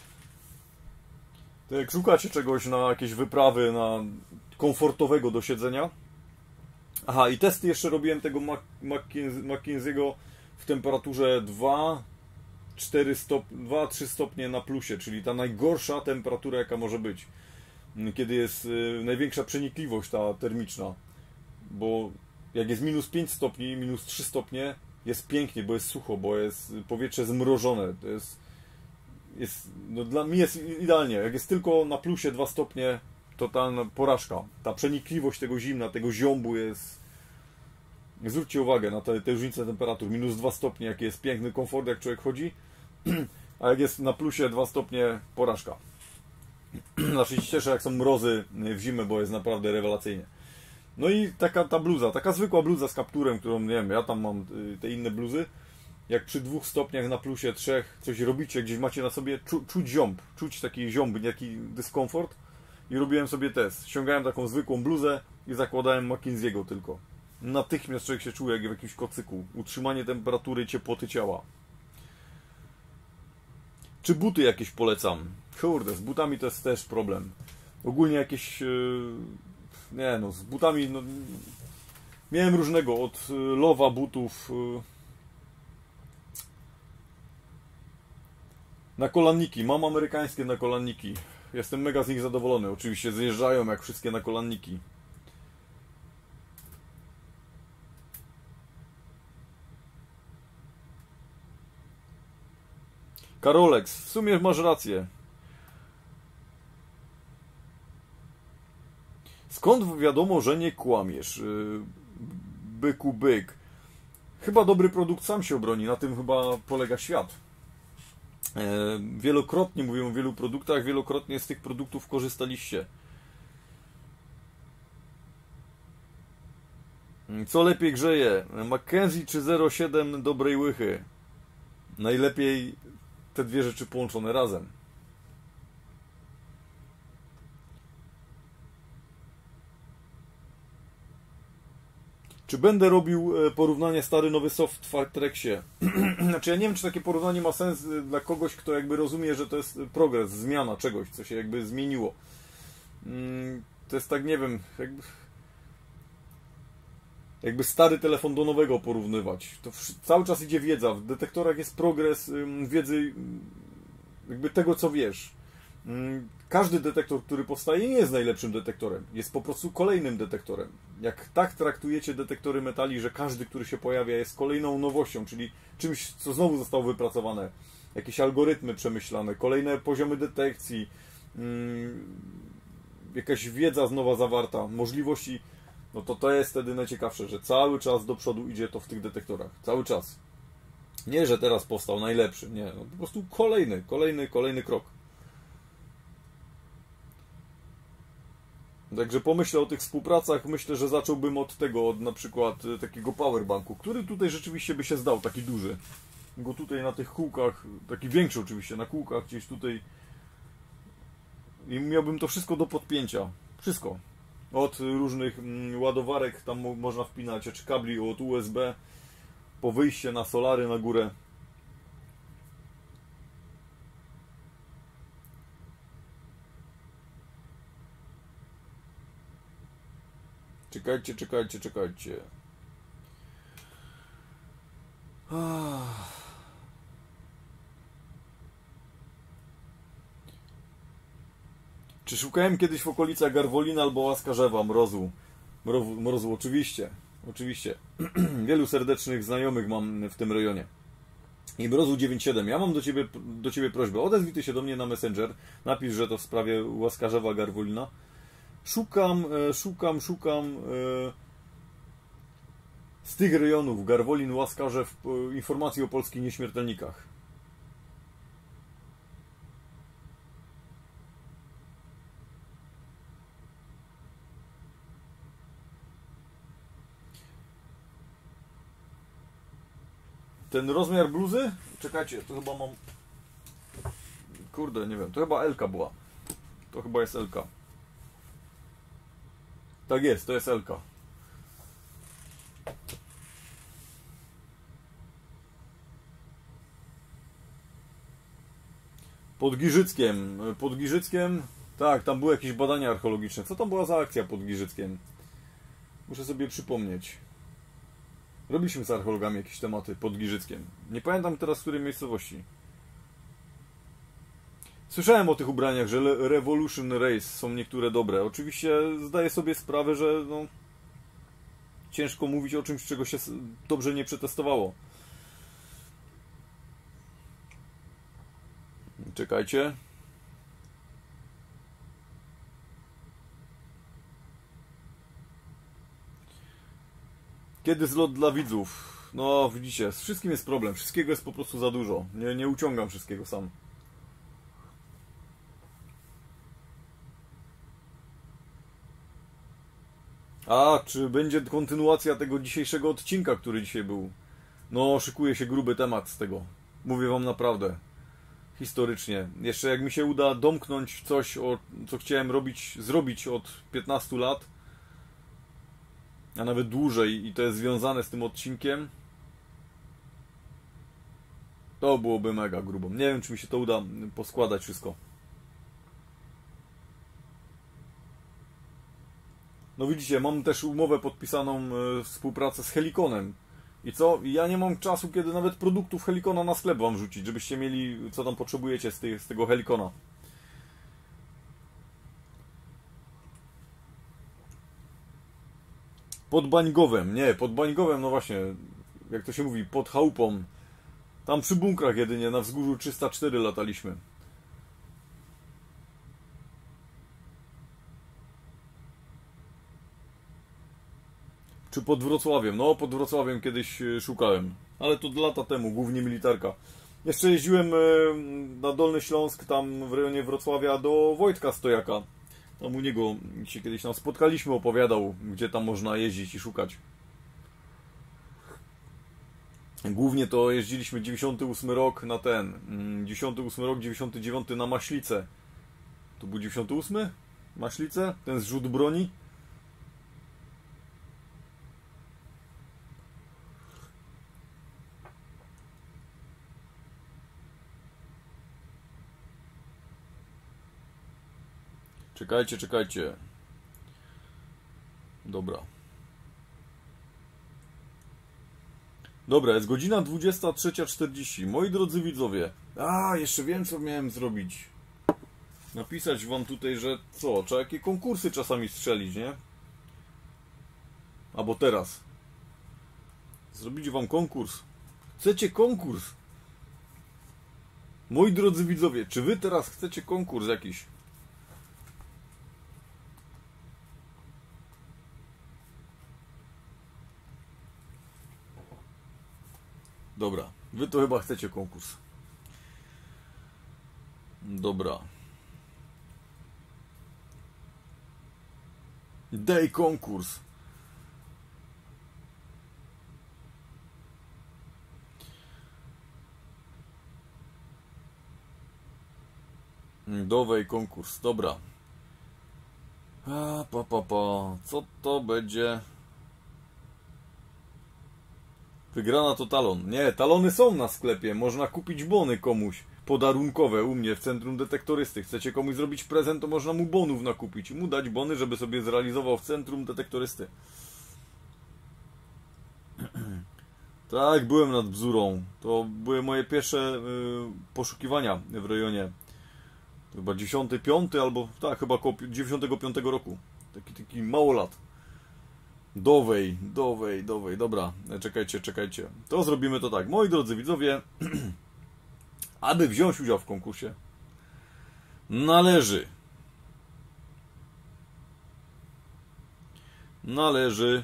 Speaker 1: To jak szukacie czegoś na jakieś wyprawy, na komfortowego do siedzenia. Aha, i testy jeszcze robiłem tego Mackenzie'ego w temperaturze dwa cztery stopnie, dwa trzy stopnie na plusie, czyli ta najgorsza temperatura, jaka może być. Kiedy jest y, największa przenikliwość ta termiczna. Bo jak jest minus pięć stopni, minus trzy stopnie, jest pięknie, bo jest sucho, bo jest powietrze zmrożone. To jest, jest no dla mnie jest idealnie. Jak jest tylko na plusie dwa stopnie, totalna porażka. Ta przenikliwość tego zimna, tego ziąbu jest... Zwróćcie uwagę na te, te różnice temperatur. Minus dwa stopnie, jaki jest piękny komfort, jak człowiek chodzi. A jak jest na plusie dwa stopnie, porażka. Znaczy się cieszę, jak są mrozy w zimę, bo jest naprawdę rewelacyjnie. No i taka ta bluza, taka zwykła bluza z kapturem, którą, nie wiem, ja tam mam te inne bluzy. Jak przy dwóch stopniach na plusie, trzech, coś robicie, gdzieś macie na sobie, czu, czuć ziąb, czuć taki ziąb, taki dyskomfort. I robiłem sobie test. Ściągałem taką zwykłą bluzę i zakładałem Mackenziego tylko. Natychmiast człowiek się czuje jak w jakimś kocyku. Utrzymanie temperatury i ciepłoty ciała. Czy buty jakieś polecam? Kurde, z butami to jest też problem. Ogólnie jakieś... Yy, nie no, z butami... No, miałem różnego, od Lowa butów... Yy, nakolanniki. Mam amerykańskie nakolanniki. Jestem mega z nich zadowolony. Oczywiście zjeżdżają jak wszystkie nakolanniki. Karolex, w sumie masz rację. Skąd wiadomo, że nie kłamiesz? Byku byk. Chyba dobry produkt sam się obroni. Na tym chyba polega świat. Wielokrotnie mówię o wielu produktach, wielokrotnie z tych produktów korzystaliście. Co lepiej grzeje? Mackenzie czy zero siedem dobrej łychy? Najlepiej te dwie rzeczy połączone razem. Czy będę robił porównanie stary nowy soft w Fartreksie? Znaczy ja nie wiem, czy takie porównanie ma sens dla kogoś, kto jakby rozumie, że to jest progres, zmiana czegoś, co się jakby zmieniło. To jest tak, nie wiem, jakby, jakby stary telefon do nowego porównywać. To cały czas idzie wiedza. W detektorach jest progres wiedzy, jakby tego, co wiesz. Każdy detektor, który powstaje, nie jest najlepszym detektorem. Jest po prostu kolejnym detektorem. Jak tak traktujecie detektory metali, że każdy, który się pojawia, jest kolejną nowością, czyli czymś, co znowu zostało wypracowane. Jakieś algorytmy przemyślane, kolejne poziomy detekcji. jakaś wiedza nowa zawarta, możliwości, no to to jest wtedy najciekawsze, że cały czas do przodu idzie to w tych detektorach. Cały czas. Nie, że teraz powstał najlepszy, nie, no po prostu kolejny, kolejny, kolejny krok. Także pomyślę o tych współpracach, myślę, że zacząłbym od tego, od na przykład takiego powerbanku, który tutaj rzeczywiście by się zdał, taki duży. Go tutaj na tych kółkach, taki większy oczywiście, na kółkach gdzieś tutaj. I miałbym to wszystko do podpięcia. Wszystko. Od różnych ładowarek, tam można wpinać, czy kabli od U S B, po wyjście na solary na górę. Czekajcie, czekajcie, czekajcie. Ah. Czy szukałem kiedyś w okolicach Garwolina albo Łaskarzewa mrozu? Mrozu, mrozu oczywiście. Oczywiście. Wielu serdecznych znajomych mam w tym rejonie. I mrozu dziewięć siedem. Ja mam do ciebie, do ciebie prośbę. Odezwij ty się do mnie na Messenger. Napisz, że to w sprawie Łaskarzewa, Garwolina. Szukam, szukam, szukam z tych rejonów, Garwolin, Łaskarzew, informacji o polskich nieśmiertelnikach. Ten rozmiar bluzy? Czekajcie, to chyba mam... Kurde, nie wiem, to chyba L-ka była. To chyba jest L-ka. Tak jest, to jest L-ka. Pod Giżyckiem. Pod Giżyckiem... Tak, tam były jakieś badania archeologiczne. Co tam była za akcja pod Giżyckiem? Muszę sobie przypomnieć. Robiliśmy z archeologami jakieś tematy pod Giżyckiem. Nie pamiętam teraz, w której miejscowości. Słyszałem o tych ubraniach, że Revolution Race są niektóre dobre. Oczywiście zdaję sobie sprawę, że no, ciężko mówić o czymś, czego się dobrze nie przetestowało. Czekajcie. Kiedy zlot dla widzów? No widzicie, z wszystkim jest problem. Wszystkiego jest po prostu za dużo. Nie, nie uciągam wszystkiego sam. A, czy będzie kontynuacja tego dzisiejszego odcinka, który dzisiaj był? No, szykuje się gruby temat z tego. Mówię wam naprawdę. Historycznie. Jeszcze jak mi się uda domknąć coś, o, co chciałem robić, zrobić od piętnastu lat, a nawet dłużej, i to jest związane z tym odcinkiem, to byłoby mega grubo. Nie wiem, czy mi się to uda poskładać wszystko. No widzicie, mam też umowę podpisaną, współpracę z Helikonem. I co? Ja nie mam czasu, kiedy nawet produktów Helikona na sklep wam rzucić, żebyście mieli, co tam potrzebujecie z, tej, z tego Helikona. Pod Bańgowem, nie, pod Bańgowem, no właśnie, jak to się mówi, pod chałupą. Tam przy bunkrach jedynie, na wzgórzu trzysta cztery lataliśmy. Czy pod Wrocławiem? No, pod Wrocławiem kiedyś szukałem, ale to lata temu, głównie militarka. Jeszcze jeździłem na Dolny Śląsk, tam w rejonie Wrocławia, do Wojtka Stojaka. Tam u niego się kiedyś tam spotkaliśmy, opowiadał, gdzie tam można jeździć i szukać. Głównie to jeździliśmy dziewięćdziesiąty ósmy rok na ten, dziewięćdziesiąty ósmy rok, dziewięćdziesiąty dziewiąty na Maślicę. To był dziewięćdziesiąty ósmy? Maślice? Ten zrzut broni? Czekajcie, czekajcie. Dobra. Dobra, jest godzina dwudziesta trzecia czterdzieści. Moi drodzy widzowie. A, jeszcze wiem, co miałem zrobić. Napisać wam tutaj, że co? Trzeba jakie konkursy czasami strzelić, nie? Albo teraz. Zrobić wam konkurs. Chcecie konkurs? Moi drodzy widzowie, czy wy teraz chcecie konkurs jakiś? Dobra, wy to chyba chcecie konkurs. Dobra. Daj konkurs. Dowej konkurs, dobra. A, pa, pa, pa. Co to będzie? Wygrana to talon. Nie, talony są na sklepie. Można kupić bony komuś. Podarunkowe u mnie w centrum detektorysty. Chcecie komuś zrobić prezent, to można mu bonów nakupić. Mu dać bony, żeby sobie zrealizował w centrum detektorysty. Tak, byłem nad Bzurą. To były moje pierwsze y, poszukiwania w rejonie. Chyba dziewiąty piąty albo tak, chyba około dziewięćdziesiątego piątego roku. Taki, taki małolat. Dowej, dowej, dowej. Dobra, czekajcie, czekajcie. To zrobimy to tak. Moi drodzy widzowie, aby wziąć udział w konkursie, należy należy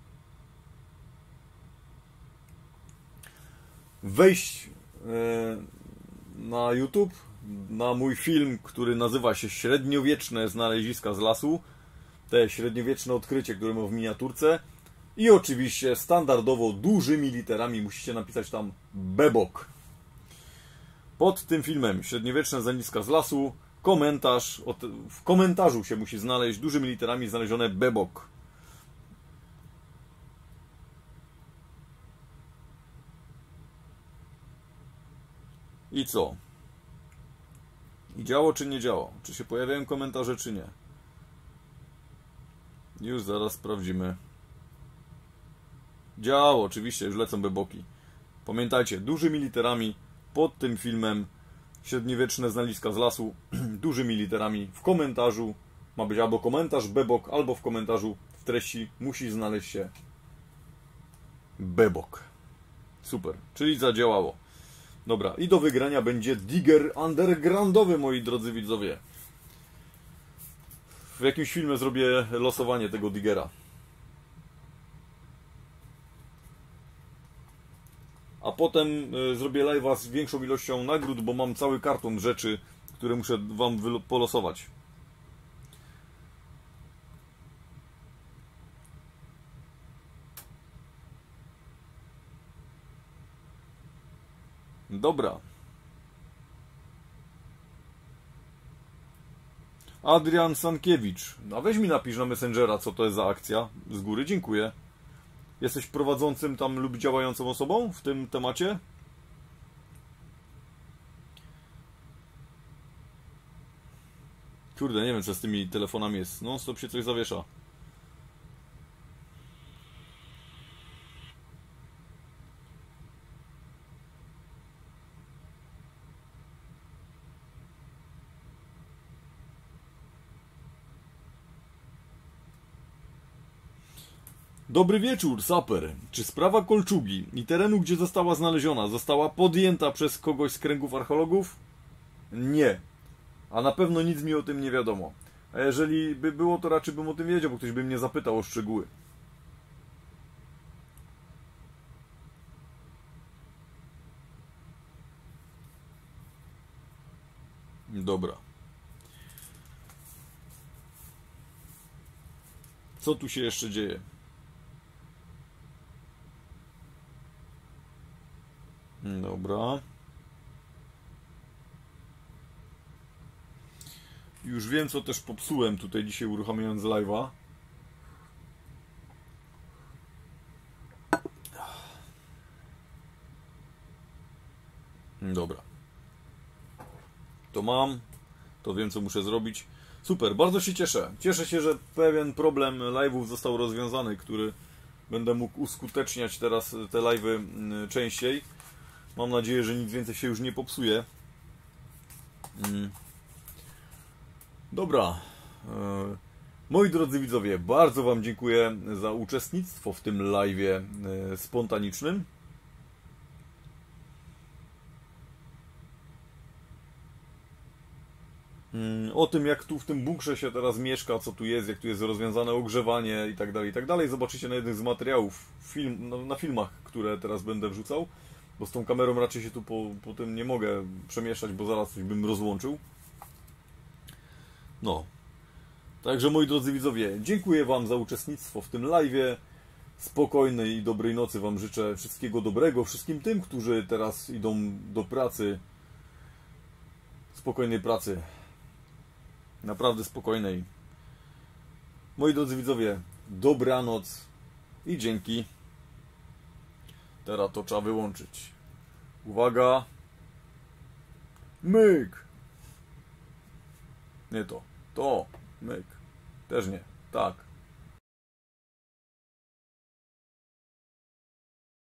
Speaker 1: wejść na YouTube, na mój film, który nazywa się Średniowieczne znaleziska z lasu. Te średniowieczne odkrycie, które mam w miniaturce. I oczywiście standardowo dużymi literami musicie napisać tam Bebok. Pod tym filmem Średniowieczne znaleziska z lasu komentarz, w komentarzu się musi znaleźć dużymi literami znalezione Bebok. I co? I działo czy nie działo? Czy się pojawiają komentarze czy nie? Już zaraz sprawdzimy. Działo, oczywiście, już lecą beboki. Pamiętajcie, dużymi literami pod tym filmem Średniowieczne znaleziska z lasu, dużymi literami w komentarzu ma być albo komentarz bebok, albo w komentarzu w treści musi znaleźć się bebok. Super, czyli zadziałało. Dobra, i do wygrania będzie Digger Undergroundowy, moi drodzy widzowie. W jakimś filmie zrobię losowanie tego Diggera. A potem zrobię live'a z większą ilością nagród, bo mam cały karton rzeczy, które muszę wam polosować. Dobra. Adrian Sankiewicz. A weź mi napisz na Messengera, co to jest za akcja. Z góry dziękuję. Jesteś prowadzącym tam lub działającą osobą w tym temacie? Kurde, nie wiem, co z tymi telefonami jest. Non stop się coś zawiesza. Dobry wieczór, Saper. Czy sprawa kolczugi i terenu, gdzie została znaleziona, została podjęta przez kogoś z kręgów archeologów? Nie. A na pewno nic mi o tym nie wiadomo. A jeżeli by było, to raczej bym o tym wiedział, bo ktoś by mnie zapytał o szczegóły. Dobra. Co tu się jeszcze dzieje? Dobra. Już wiem, co też popsułem tutaj dzisiaj, uruchamiając live'a. Dobra. To mam. To wiem, co muszę zrobić. Super, bardzo się cieszę. Cieszę się, że pewien problem live'ów został rozwiązany, który będę mógł uskuteczniać teraz te live'y częściej. Mam nadzieję, że nic więcej się już nie popsuje. Dobra. Moi drodzy widzowie, bardzo wam dziękuję za uczestnictwo w tym live'ie spontanicznym. O tym, jak tu w tym bunkrze się teraz mieszka, co tu jest, jak tu jest rozwiązane ogrzewanie i tak dalej, i tak dalej, zobaczycie na jednym z materiałów film, na filmach, które teraz będę wrzucał. bo z tą kamerą raczej się tu po, po tym nie mogę przemieszczać, bo zaraz coś bym rozłączył. No. Także moi drodzy widzowie, dziękuję Wam za uczestnictwo w tym live'ie. Spokojnej i dobrej nocy Wam życzę. Wszystkiego dobrego wszystkim tym, którzy teraz idą do pracy. Spokojnej pracy. Naprawdę spokojnej. Moi drodzy widzowie, dobranoc i dzięki. Teraz to trzeba wyłączyć. Uwaga. Myk. Nie to. To. Myk. Też nie. Tak.